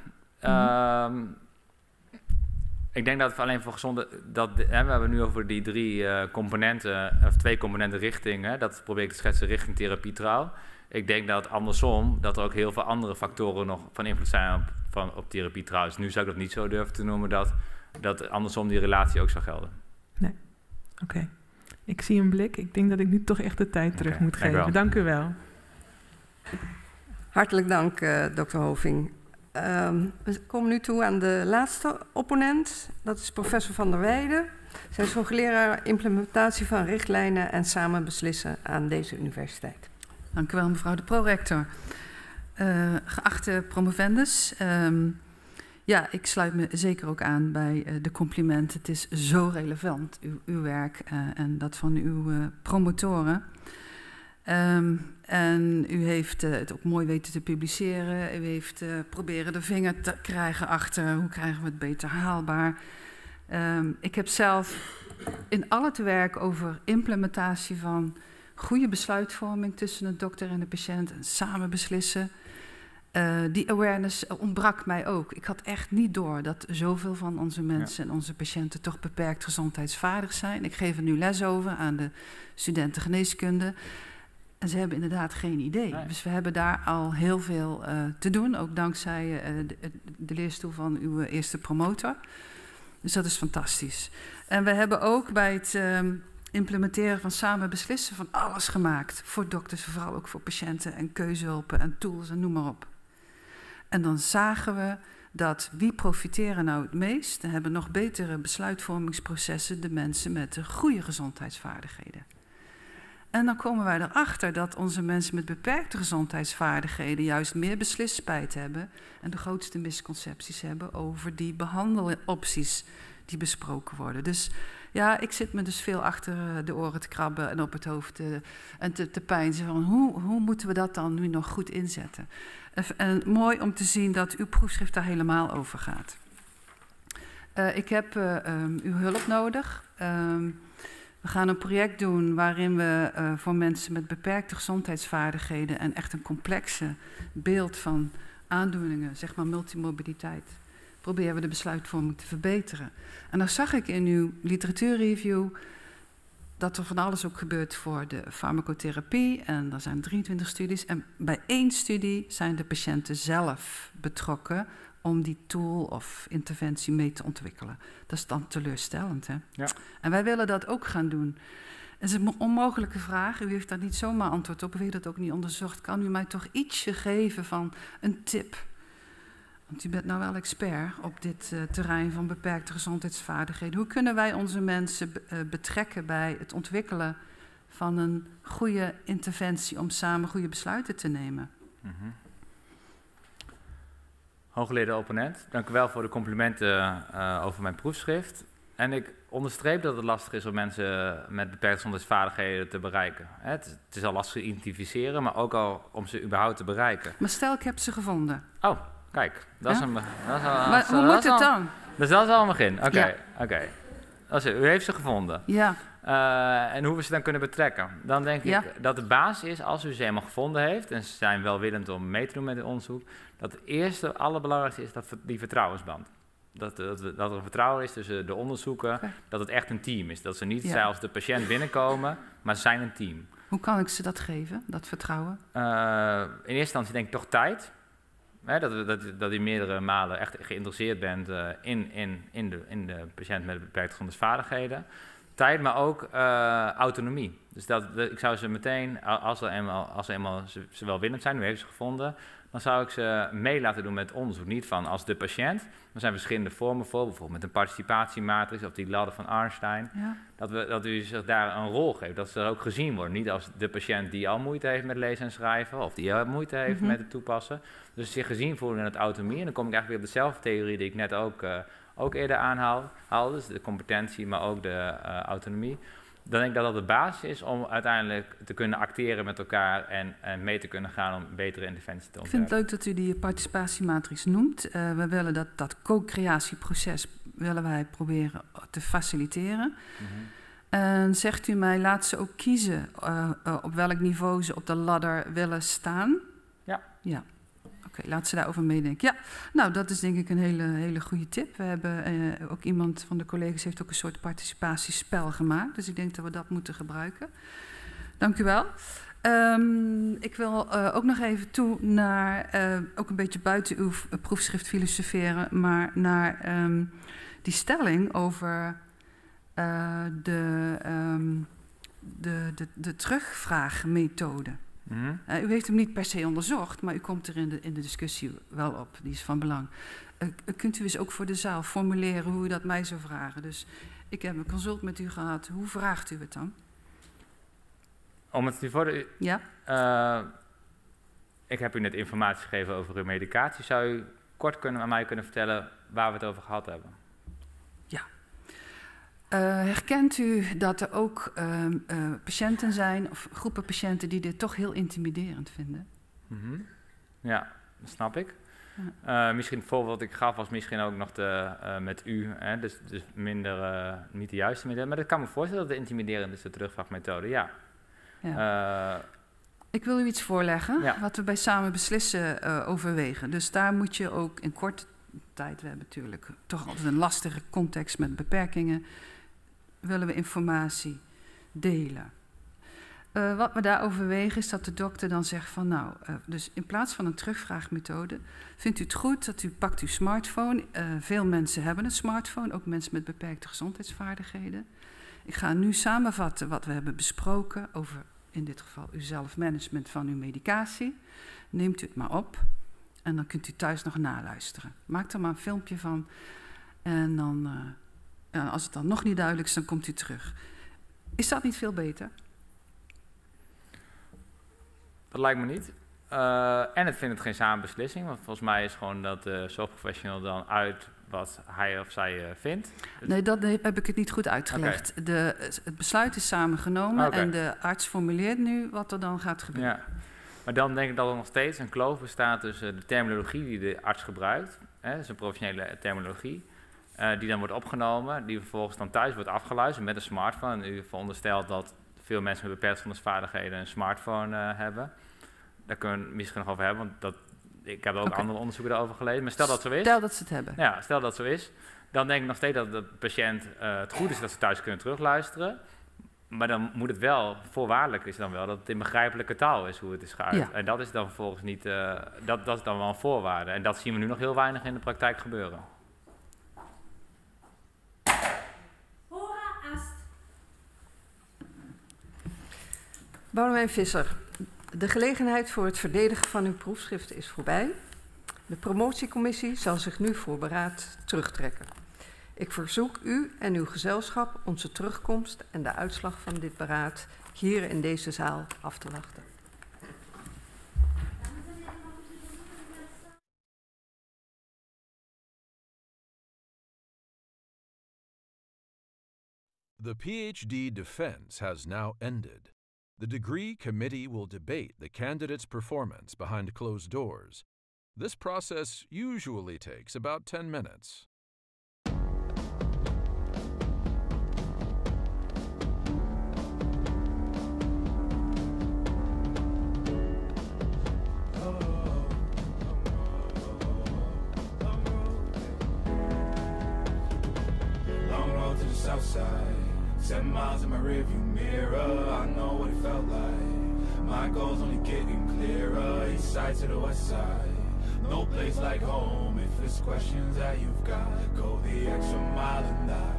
Ik denk dat we alleen voor gezonde... we hebben nu over die 2 componenten richting. Dat probeer ik te schetsen richting therapie trouw. Ik denk dat andersom, dat er ook heel veel andere factoren nog van invloed zijn op therapie trouw. Dus nu zou ik dat niet zo durven te noemen dat andersom die relatie ook zou gelden. Nee, oké. Ik zie een blik. Ik denk dat ik nu toch echt de tijd terug moet geven. Dank u wel. Hartelijk dank, Dr. Hoving. We komen nu toe aan de laatste opponent. Dat is professor Van der Weijden. Zij is hoogleraar implementatie van richtlijnen en samen beslissen aan deze universiteit. Dank u wel, mevrouw de prorector. Geachte promovendus, ik sluit me zeker ook aan bij de complimenten. Het is zo relevant, uw werk en dat van uw promotoren. En u heeft het ook mooi weten te publiceren. U heeft proberen de vinger te krijgen achter hoe krijgen we het beter haalbaar. Ik heb zelf in al het werk over implementatie van goede besluitvorming tussen de dokter en de patiënt en samen beslissen. Die awareness ontbrak mij ook. Ik had echt niet door dat zoveel van onze mensen en onze patiënten toch beperkt gezondheidsvaardig zijn. Ik geef er nu les over aan de studenten geneeskunde. En ze hebben inderdaad geen idee. Nee. Dus we hebben daar al heel veel te doen. Ook dankzij de leerstoel van uw eerste promotor. Dus dat is fantastisch. En we hebben ook bij het implementeren van samen beslissen van alles gemaakt. Voor dokters, vooral ook voor patiënten en keuzehulpen en tools en noem maar op. En dan zagen we dat wie profiteren nou het meest? Dan hebben nog betere besluitvormingsprocessen de mensen met de goede gezondheidsvaardigheden. En dan komen wij erachter dat onze mensen met beperkte gezondheidsvaardigheden juist meer beslisspijt hebben en de grootste misconcepties hebben over die behandelopties die besproken worden. Dus Ja, ik zit me dus veel achter de oren te krabben en op het hoofd en te peinzen van hoe moeten we dat dan nu nog goed inzetten. En mooi om te zien dat uw proefschrift daar helemaal over gaat. Ik heb uw hulp nodig. We gaan een project doen waarin we voor mensen met beperkte gezondheidsvaardigheden en echt een complexe beeld van aandoeningen, zeg maar multimorbiditeit, proberen we de besluitvorming te verbeteren. En dan zag ik in uw literatuurreview dat er van alles ook gebeurt voor de farmacotherapie. En er zijn 23 studies. En bij 1 studie zijn de patiënten zelf betrokken om die tool of interventie mee te ontwikkelen. Dat is dan teleurstellend, hè? Ja. En wij willen dat ook gaan doen. Het is een onmogelijke vraag. U heeft daar niet zomaar antwoord op. U heeft dat ook niet onderzocht. Kan u mij toch ietsje geven van een tip? Want u bent nou wel expert op dit terrein van beperkte gezondheidsvaardigheden. Hoe kunnen wij onze mensen betrekken bij het ontwikkelen van een goede interventie om samen goede besluiten te nemen? Hooggeleerde opponent, dank u wel voor de complimenten over mijn proefschrift. En ik onderstreep dat het lastig is om mensen met beperkte gezondheidsvaardigheden te bereiken. Het is al lastig te identificeren, maar ook al om ze überhaupt te bereiken. Maar stel, ik heb ze gevonden. Oh, kijk, dat is een... Maar hoe moet het dan? Dus dat is al een begin. Oké. Ja. U heeft ze gevonden. Ja. En hoe we ze dan kunnen betrekken. Dan denk ik dat de basis is, als u ze helemaal gevonden heeft, en ze zijn welwillend om mee te doen met het onderzoek, dat het eerste, allerbelangrijkste is die vertrouwensband. Dat er vertrouwen is tussen de onderzoeken, dat het echt een team is. Dat ze niet zelfs de patiënt binnenkomen, maar ze zijn een team. Hoe kan ik ze dat geven, dat vertrouwen? In eerste instantie denk ik toch tijd. Dat u meerdere malen echt geïnteresseerd bent in de patiënt met beperkte gezondheidsvaardigheden. Tijd, maar ook autonomie. Dus ik zou ze meteen, als ze eenmaal ze welwillend zijn, u heeft ze gevonden, dan zou ik ze mee laten doen met het onderzoek. Niet van als de patiënt, er zijn verschillende vormen voor, bijvoorbeeld met een participatiematrix of die ladder van Arnstein. Ja. Dat u zich daar een rol geeft, dat ze er ook gezien worden. Niet als de patiënt die al moeite heeft met lezen en schrijven of die al moeite heeft met het toepassen. Dus zich gezien voelen in het autonomie. En dan kom ik eigenlijk weer op dezelfde theorie die ik net ook eerder aanhaalde. Dus de competentie, maar ook de autonomie. Dan denk ik dat dat de basis is om uiteindelijk te kunnen acteren met elkaar en mee te kunnen gaan om betere interventie te ontwerpen. Ik vind het leuk dat u die participatiematrix noemt. We willen dat co-creatieproces willen wij proberen te faciliteren. En zegt u mij, laat ze ook kiezen op welk niveau ze op de ladder willen staan? Ja. Oké, laat ze daarover meedenken. Ja, nou, dat is denk ik een hele goede tip. We hebben ook iemand van de collega's heeft ook een soort participatiespel gemaakt. Dus ik denk dat we dat moeten gebruiken. Dank u wel. Ik wil ook nog even toe naar, ook een beetje buiten uw proefschrift filosoferen, maar naar die stelling over de terugvraagmethode. U heeft hem niet per se onderzocht, maar u komt er in de discussie wel op. Die is van belang. Kunt u eens ook voor de zaal formuleren hoe u dat mij zou vragen? Dus ik heb een consult met u gehad. Hoe vraagt u het dan? Om het nu voor de... Ja. Ik heb u net informatie gegeven over uw medicatie. Zou u kort aan mij kunnen vertellen waar we het over gehad hebben? Ja. Herkent u dat er ook patiënten zijn, of groepen patiënten, die dit toch heel intimiderend vinden? Ja, dat snap ik. Ja. Misschien het voorbeeld dat ik gaf was misschien ook nog met u, dus minder, niet de juiste methode. Maar ik kan me voorstellen dat het intimiderend is, de terugvraagmethode, ja. Ik wil u iets voorleggen, wat we bij Samen Beslissen overwegen. Dus daar moet je ook in korte tijd, we hebben natuurlijk toch altijd een lastige context met beperkingen, willen we informatie delen. Wat we daar overwegen is dat de dokter dan zegt van dus in plaats van een terugvraagmethode, vindt u het goed dat u pakt uw smartphone. Veel mensen hebben een smartphone, ook mensen met beperkte gezondheidsvaardigheden. Ik ga nu samenvatten wat we hebben besproken over, in dit geval, uw zelfmanagement van uw medicatie. Neemt u het maar op en dan kunt u thuis nog naluisteren. Maak er maar een filmpje van en dan, als het dan nog niet duidelijk is, dan komt u terug. Is dat niet veel beter? Dat lijkt me niet. En ik vind het geen samenbeslissing, want volgens mij is gewoon dat de zorgprofessional dan uit wat hij of zij vindt? Nee, dat heb ik het niet goed uitgelegd. Okay. Het besluit is samengenomen en de arts formuleert nu wat er dan gaat gebeuren. Ja. Maar dan denk ik dat er nog steeds een kloof bestaat tussen de terminologie die de arts gebruikt, dus een professionele terminologie, die dan wordt opgenomen, die vervolgens dan thuis wordt afgeluisterd met een smartphone. En u veronderstelt dat veel mensen met beperkte verstandesvaardigheden een smartphone hebben. Daar kunnen we het misschien nog over hebben, want ik heb ook andere onderzoeken daarover gelezen. Maar stel dat zo is. Stel dat ze het hebben. Ja, stel dat zo is. Dan denk ik nog steeds dat de patiënt het goed is dat ze thuis kunnen terugluisteren. Maar dan moet het wel, voorwaardelijk is dan wel, dat het in begrijpelijke taal is hoe het is geuit. Ja. En dat is dan vervolgens niet, dat is dan wel een voorwaarde. En dat zien we nu nog heel weinig in de praktijk gebeuren. Boudewijn Visser, de gelegenheid voor het verdedigen van uw proefschrift is voorbij. De promotiecommissie zal zich nu voor beraad terugtrekken. Ik verzoek u en uw gezelschap onze terugkomst en de uitslag van dit beraad hier in deze zaal af te wachten. The PhD defense has now ended. The degree committee will debate the candidate's performance behind closed doors. This process usually takes about 10 minutes. Southside, 7 miles in my rearview mirror. I know what it felt like. My goal's only getting clearer. East side to the west side. No place like home. If there's questions that you've got, go the extra mile and that.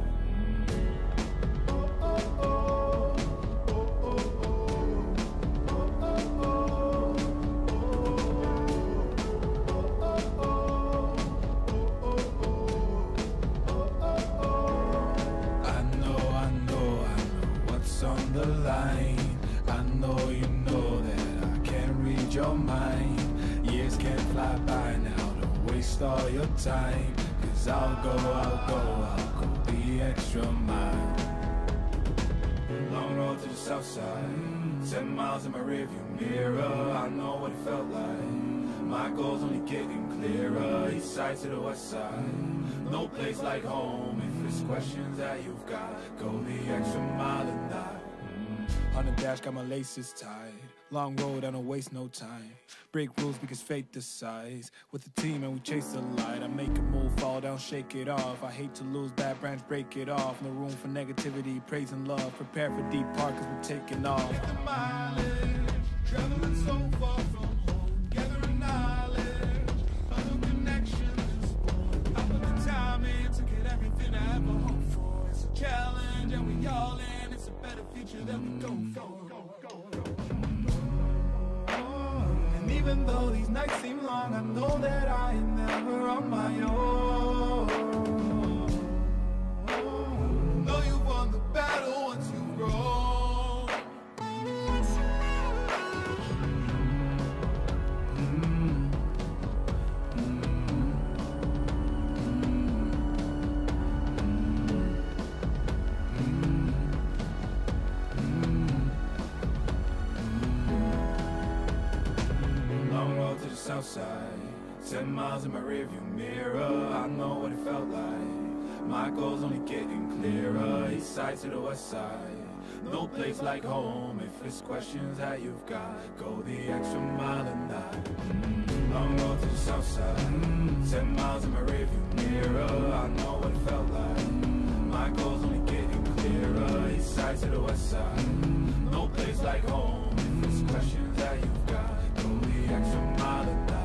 All your time, 'cause I'll go the extra mile. Long road to the south side, 7 miles in my rearview mirror. I know what it felt like. My goal's only getting clearer. East side to the west side. No place like home. If there's questions that you've got, go the extra mile and that. On the dash, got my laces tied. Long road, I don't waste no time. Break rules because fate decides. With the team and we chase the light. I make a move, fall down, shake it off. I hate to lose that branch, break it off. No room for negativity, praise and love. Prepare for deep part cause we're taking off. The mileage, traveling so far from home. Gathering knowledge, other connections. I put the time in to get everything I ever hoped for. It's a challenge and we all in. It's a better future that we go for. Even though these nights seem long, I know that I am never on my own. Know you won the battle once you've grown. Southside, 7 miles in my rearview mirror. I know what it felt like. My goal's only getting clearer. East side to the west side. No place like home. If there's questions that you've got, go the extra mile and that. Long road to the south side, 7 miles in my rearview mirror. I know what it felt like. My goal's only getting clearer. East side to the west side. No place like home. If there's questions that you've got, go the extra mile and that.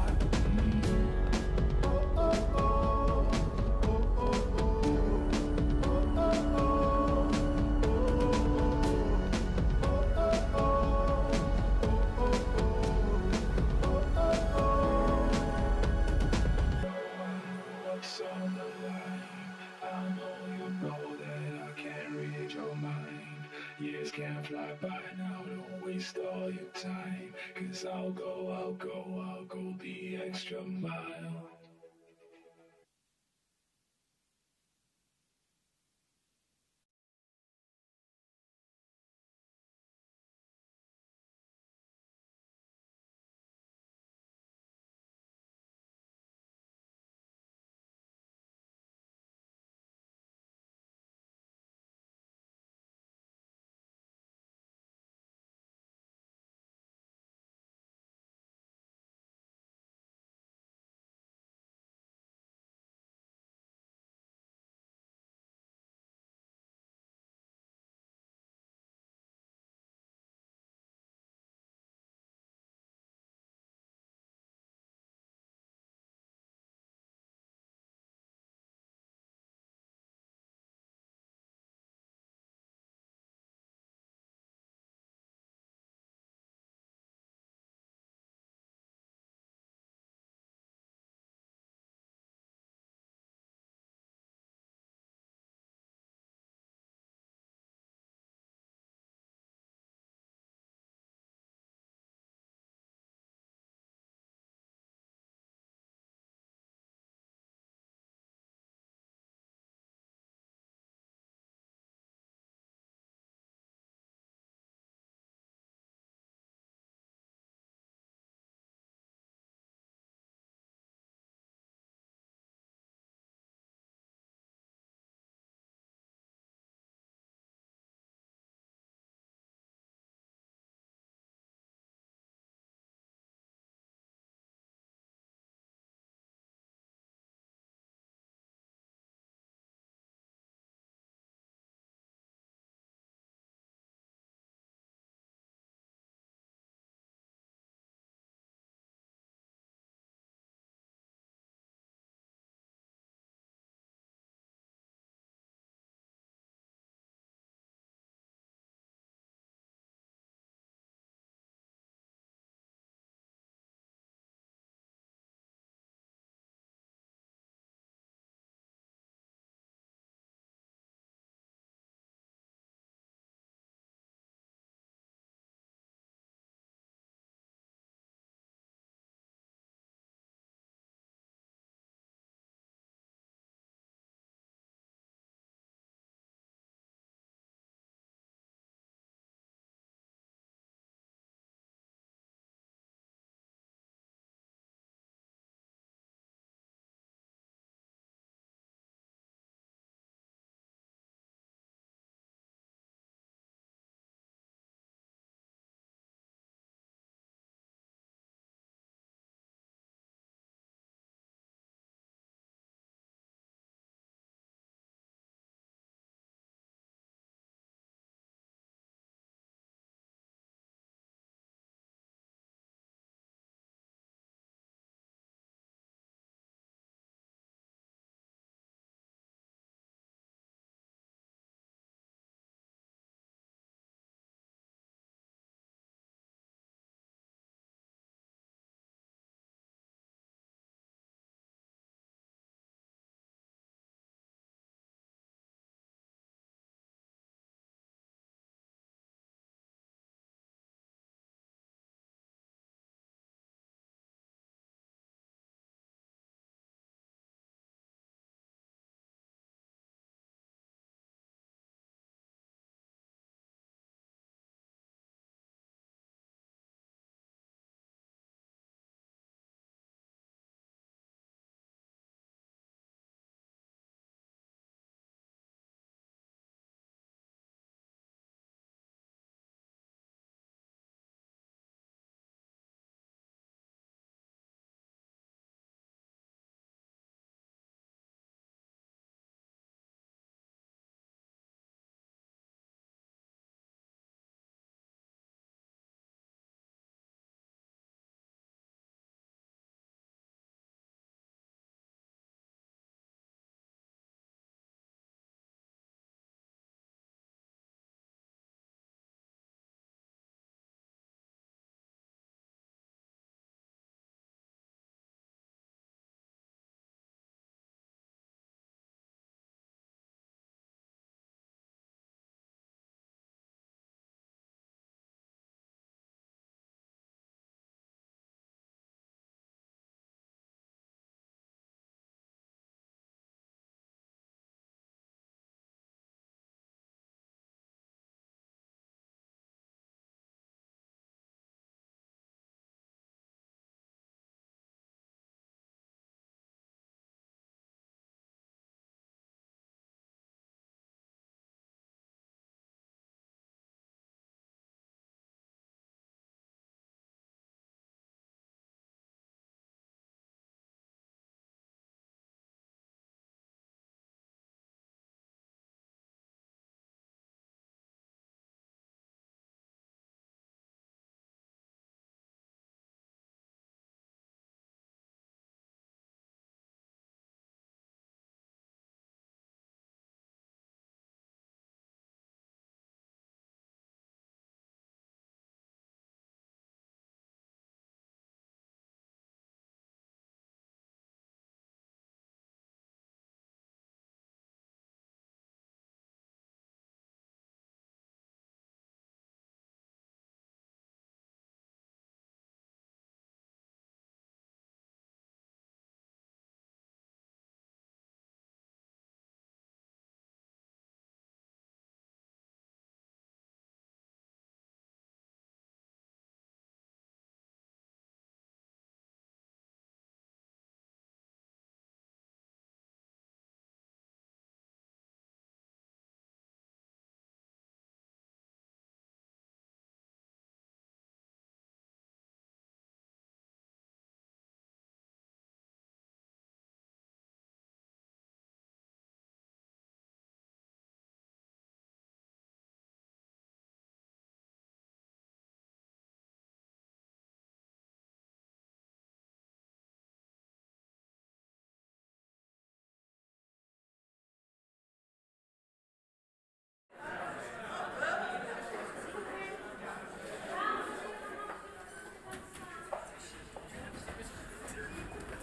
Can't fly by now, don't waste all your time. 'Cause I'll go the extra mile.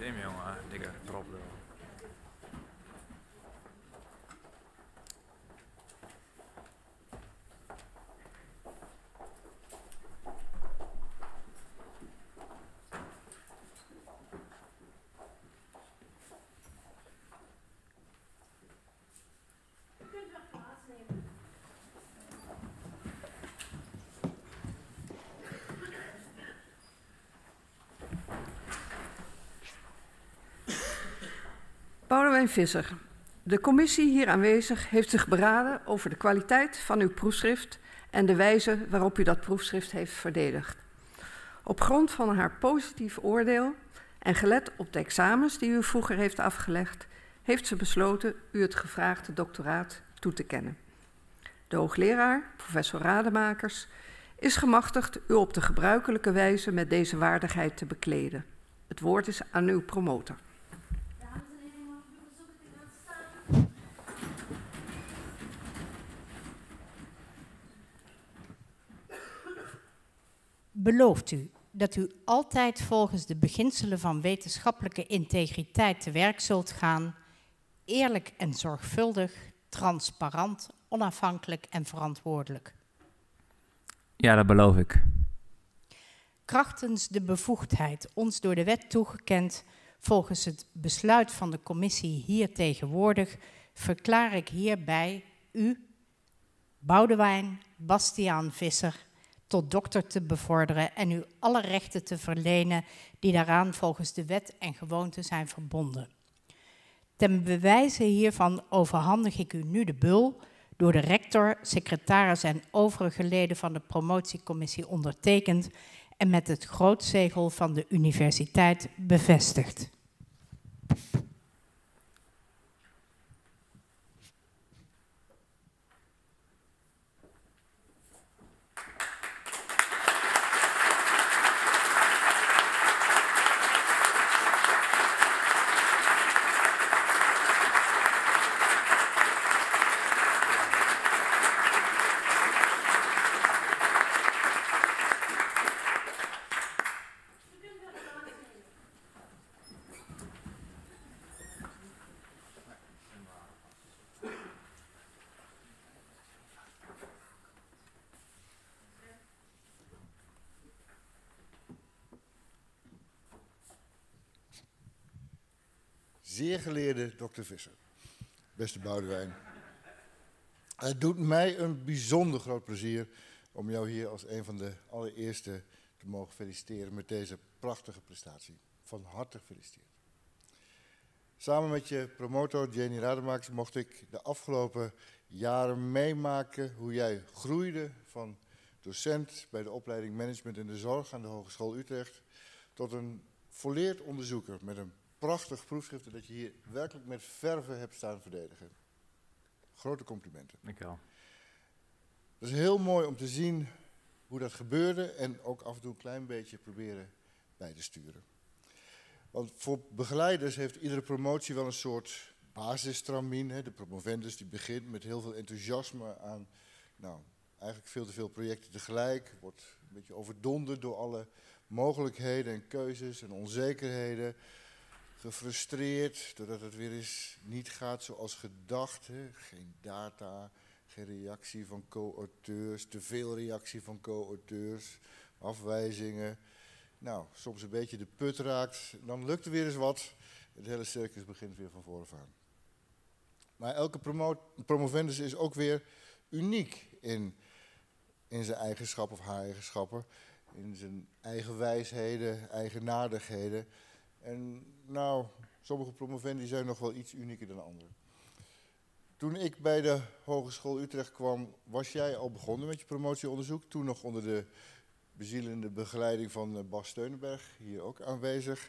Tim, jongen, dikke prop. Boudewijn Visser. De commissie hier aanwezig heeft zich beraden over de kwaliteit van uw proefschrift en de wijze waarop u dat proefschrift heeft verdedigd. Op grond van haar positief oordeel en gelet op de examens die u vroeger heeft afgelegd, heeft ze besloten u het gevraagde doctoraat toe te kennen. De hoogleraar, professor Rademakers, is gemachtigd u op de gebruikelijke wijze met deze waardigheid te bekleden. Het woord is aan uw promotor. Belooft u dat u altijd volgens de beginselen van wetenschappelijke integriteit te werk zult gaan, eerlijk en zorgvuldig, transparant, onafhankelijk en verantwoordelijk? Ja, dat beloof ik. Krachtens de bevoegdheid ons door de wet toegekend, volgens het besluit van de commissie hier tegenwoordig, verklaar ik hierbij u, Boudewijn Bastiaan Visser, tot dokter te bevorderen en u alle rechten te verlenen die daaraan volgens de wet en gewoonte zijn verbonden. Ten bewijze hiervan overhandig ik u nu de bul, door de rector, secretaris en overige leden van de promotiecommissie ondertekend en met het grootzegel van de universiteit bevestigd. Zeer geleerde dokter Visser, beste Boudewijn. Het doet mij een bijzonder groot plezier om jou hier als een van de allereerste te mogen feliciteren met deze prachtige prestatie. Van harte gefeliciteerd. Samen met je promotor Jenny Rademakers mocht ik de afgelopen jaren meemaken hoe jij groeide van docent bij de opleiding Management in de Zorg aan de Hogeschool Utrecht tot een volleerd onderzoeker met een prachtig proefschrift dat je hier werkelijk met verve hebt staan verdedigen. Grote complimenten. Dank je wel. Het is heel mooi om te zien hoe dat gebeurde en ook af en toe een klein beetje proberen bij te sturen. Want voor begeleiders heeft iedere promotie wel een soort basistramien. De promovendus die begint met heel veel enthousiasme aan, nou, eigenlijk veel te veel projecten tegelijk. Wordt een beetje overdonderd door alle mogelijkheden en keuzes en onzekerheden. Gefrustreerd doordat het weer eens niet gaat zoals gedacht. Geen data, geen reactie van co-auteurs, te veel reactie van co-auteurs, afwijzingen. Nou, soms een beetje de put raakt, dan lukt er weer eens wat. Het hele circus begint weer van vooraf aan. Maar elke promovendus is ook weer uniek in zijn eigenschappen of haar eigenschappen. In zijn eigen wijsheden, eigenaardigheden. En nou, sommige promovendi zijn nog wel iets unieker dan anderen. Toen ik bij de Hogeschool Utrecht kwam, was jij al begonnen met je promotieonderzoek. Toen nog onder de bezielende begeleiding van Bas Steunenberg, hier ook aanwezig.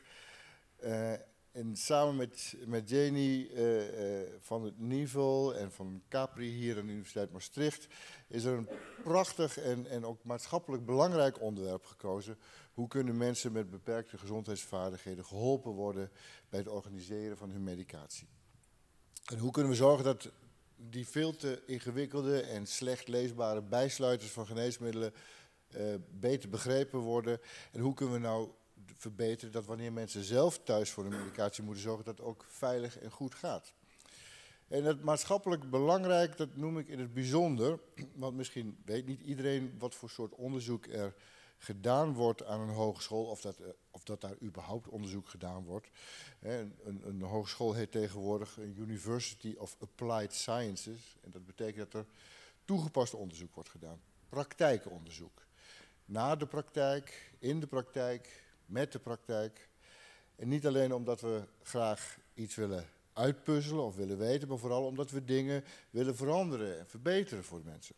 En samen met Jenny van het NIVEL en van Capri hier aan de Universiteit Maastricht is er een prachtig en ook maatschappelijk belangrijk onderwerp gekozen. Hoe kunnen mensen met beperkte gezondheidsvaardigheden geholpen worden bij het organiseren van hun medicatie? En hoe kunnen we zorgen dat die veel te ingewikkelde en slecht leesbare bijsluiters van geneesmiddelen beter begrepen worden? En hoe kunnen we nou verbeteren dat wanneer mensen zelf thuis voor de medicatie moeten zorgen, dat het ook veilig en goed gaat. En het maatschappelijk belangrijk, dat noem ik in het bijzonder, want misschien weet niet iedereen wat voor soort onderzoek er gedaan wordt aan een hogeschool, of dat daar überhaupt onderzoek gedaan wordt. Een hogeschool heet tegenwoordig een University of Applied Sciences. En dat betekent dat er toegepast onderzoek wordt gedaan. Praktijkonderzoek. Na de praktijk, in de praktijk, met de praktijk. En niet alleen omdat we graag iets willen uitpuzzelen of willen weten, maar vooral omdat we dingen willen veranderen en verbeteren voor de mensen.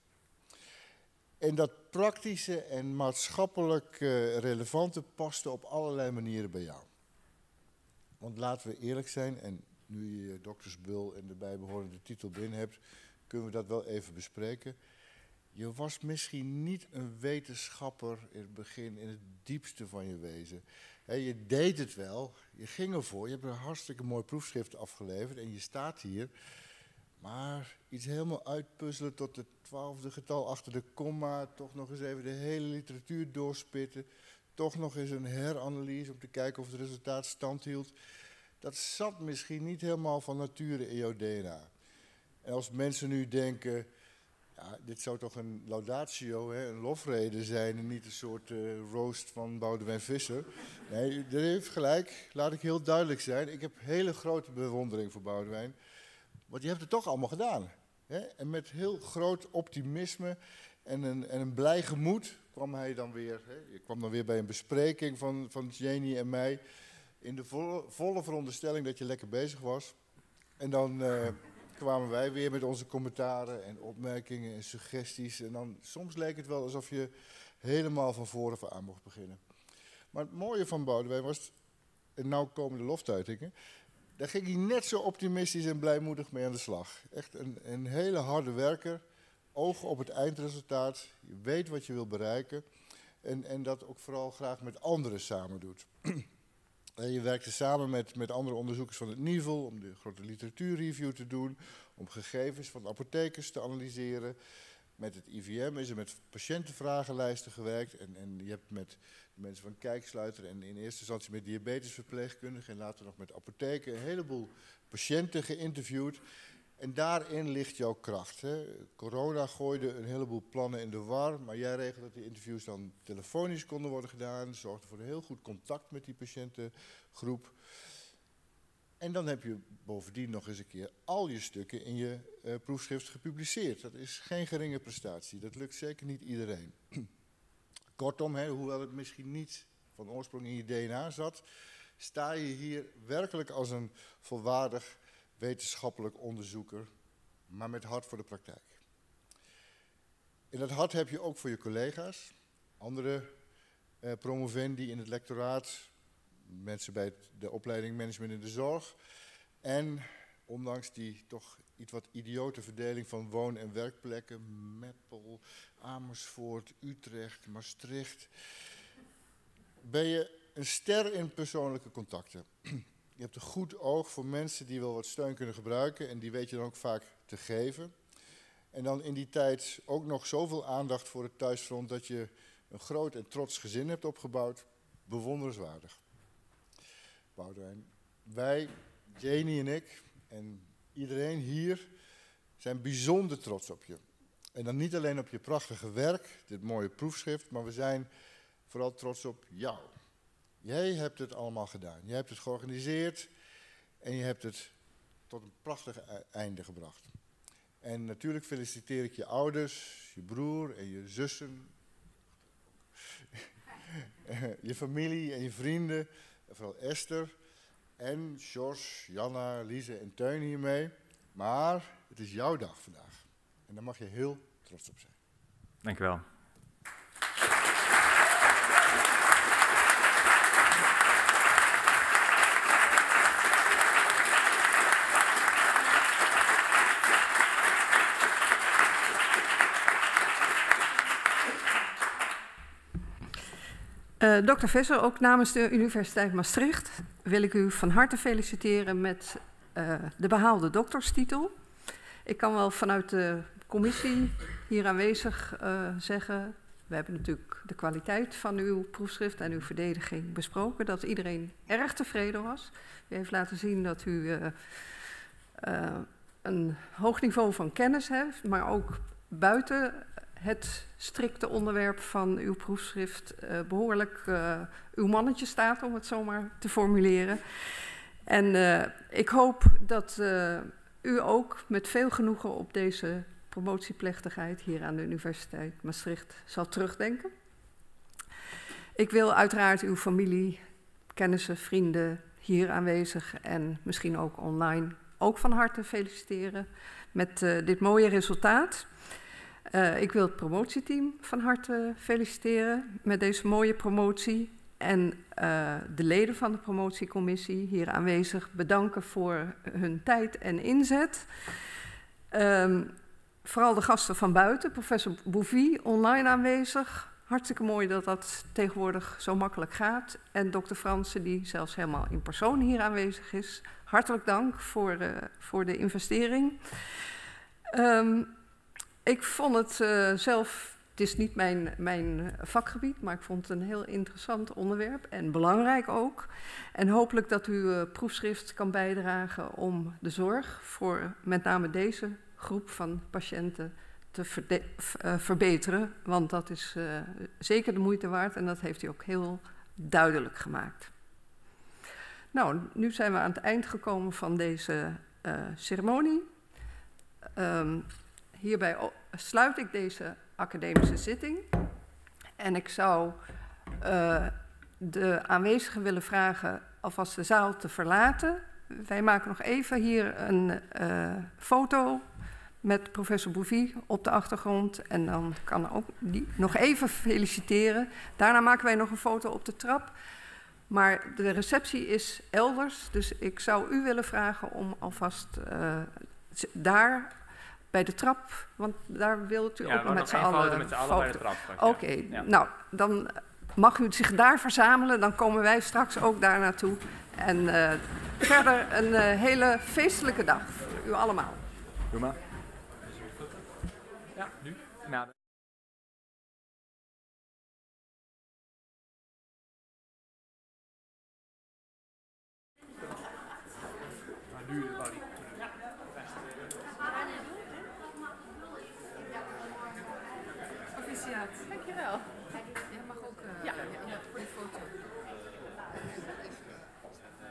En dat praktische en maatschappelijk relevante paste op allerlei manieren bij jou. Want laten we eerlijk zijn, en nu je doktersbul en de bijbehorende titel binnen hebt, kunnen we dat wel even bespreken. Je was misschien niet een wetenschapper in het begin, in het diepste van je wezen. Je deed het wel, je ging ervoor, je hebt een hartstikke mooi proefschrift afgeleverd en je staat hier. Maar iets helemaal uitpuzzelen tot het 12e getal achter de komma, toch nog eens even de hele literatuur doorspitten, toch nog eens een heranalyse om te kijken of het resultaat stand hield. Dat zat misschien niet helemaal van nature in jouw DNA. En als mensen nu denken, ja, dit zou toch een laudatio, een lofrede zijn en niet een soort roast van Boudewijn Visser. Nee, dat heeft gelijk, laat ik heel duidelijk zijn. Ik heb hele grote bewondering voor Boudewijn. Want je hebt het toch allemaal gedaan. Hè? En met heel groot optimisme en een blij gemoed kwam hij dan weer. Hè? Je kwam dan weer bij een bespreking van Jenny en mij. In de volle veronderstelling dat je lekker bezig was. En dan kwamen wij weer met onze commentaren en opmerkingen en suggesties. En dan soms leek het wel alsof je helemaal van voren aan mocht beginnen. Maar het mooie van Boudewijn was, en nou komen de loftuitingen. Daar ging hij net zo optimistisch en blijmoedig mee aan de slag. Echt een hele harde werker, oog op het eindresultaat. Je weet wat je wil bereiken en dat ook vooral graag met anderen samen doet. Je werkte samen met andere onderzoekers van het NIVEL om de grote literatuurreview te doen, om gegevens van apothekers te analyseren. Met het IVM is er met patiëntenvragenlijsten gewerkt en je hebt met de mensen van Kijksluiter en in eerste instantie met diabetesverpleegkundigen en later nog met apotheken een heleboel patiënten geïnterviewd. En daarin ligt jouw kracht. Hè. Corona gooide een heleboel plannen in de war, maar jij regelde dat die interviews dan telefonisch konden worden gedaan, zorgde voor een heel goed contact met die patiëntengroep. En dan heb je bovendien nog eens een keer al je stukken in je proefschrift gepubliceerd. Dat is geen geringe prestatie, dat lukt zeker niet iedereen. Kortom, hoewel het misschien niet van oorsprong in je DNA zat, sta je hier werkelijk als een volwaardig wetenschappelijk onderzoeker, maar met hart voor de praktijk. En dat hart heb je ook voor je collega's, andere promovendi in het lectoraat, mensen bij de opleiding Management in de Zorg. En ondanks die toch iets wat idiote verdeling van woon- en werkplekken, Meppel, Amersfoort, Utrecht, Maastricht, ben je een ster in persoonlijke contacten. Je hebt een goed oog voor mensen die wel wat steun kunnen gebruiken en die weet je dan ook vaak te geven. En dan in die tijd ook nog zoveel aandacht voor het thuisfront dat je een groot en trots gezin hebt opgebouwd. Bewonderenswaardig. Boudewijn, wij, Jenny en ik en iedereen hier zijn bijzonder trots op je. En dan niet alleen op je prachtige werk, dit mooie proefschrift, maar we zijn vooral trots op jou. Jij hebt het allemaal gedaan. Jij hebt het georganiseerd en je hebt het tot een prachtig einde gebracht. En natuurlijk feliciteer ik je ouders, je broer en je zussen, je familie en je vrienden, en vooral Esther en George, Janna, Lise en Teun hiermee. Maar het is jouw dag vandaag en daar mag je heel trots op zijn. Dank je wel. Dr. Visser, ook namens de Universiteit Maastricht wil ik u van harte feliciteren met de behaalde dokterstitel. Ik kan wel vanuit de commissie hier aanwezig zeggen, we hebben natuurlijk de kwaliteit van uw proefschrift en uw verdediging besproken, dat iedereen erg tevreden was. U heeft laten zien dat u een hoog niveau van kennis heeft, maar ook buiten het strikte onderwerp van uw proefschrift behoorlijk uw mannetje staat, om het zo maar te formuleren. En ik hoop dat u ook met veel genoegen op deze promotieplechtigheid hier aan de Universiteit Maastricht zal terugdenken. Ik wil uiteraard uw familie, kennissen, vrienden hier aanwezig en misschien ook online ook van harte feliciteren met dit mooie resultaat. Ik wil het promotieteam van harte feliciteren met deze mooie promotie. En de leden van de promotiecommissie hier aanwezig bedanken voor hun tijd en inzet. Vooral de gasten van buiten, professor Bouvie, online aanwezig. Hartstikke mooi dat dat tegenwoordig zo makkelijk gaat. En dokter Fransen, die zelfs helemaal in persoon hier aanwezig is. Hartelijk dank voor de investering. Ik vond het zelf, het is niet mijn vakgebied, maar ik vond het een heel interessant onderwerp en belangrijk ook. En hopelijk dat uw proefschrift kan bijdragen om de zorg voor met name deze groep van patiënten te verbeteren. Want dat is zeker de moeite waard en dat heeft u ook heel duidelijk gemaakt. Nou, nu zijn we aan het eind gekomen van deze ceremonie. Hierbij sluit ik deze academische zitting. En ik zou de aanwezigen willen vragen alvast de zaal te verlaten. Wij maken nog even hier een foto met professor Bouvie op de achtergrond. En dan kan ook die nog even feliciteren. Daarna maken wij nog een foto op de trap. Maar de receptie is elders, dus ik zou u willen vragen om alvast daar bij de trap, want daar wilt u ook nog met z'n allen met z'n allen bij de trap. Oké, ja. Nou, dan mag u zich daar verzamelen, dan komen wij straks ook daar naartoe. En verder een hele feestelijke dag voor u allemaal. Doe maar. Ja, nu. Nou. Dankjewel. Jij mag ook...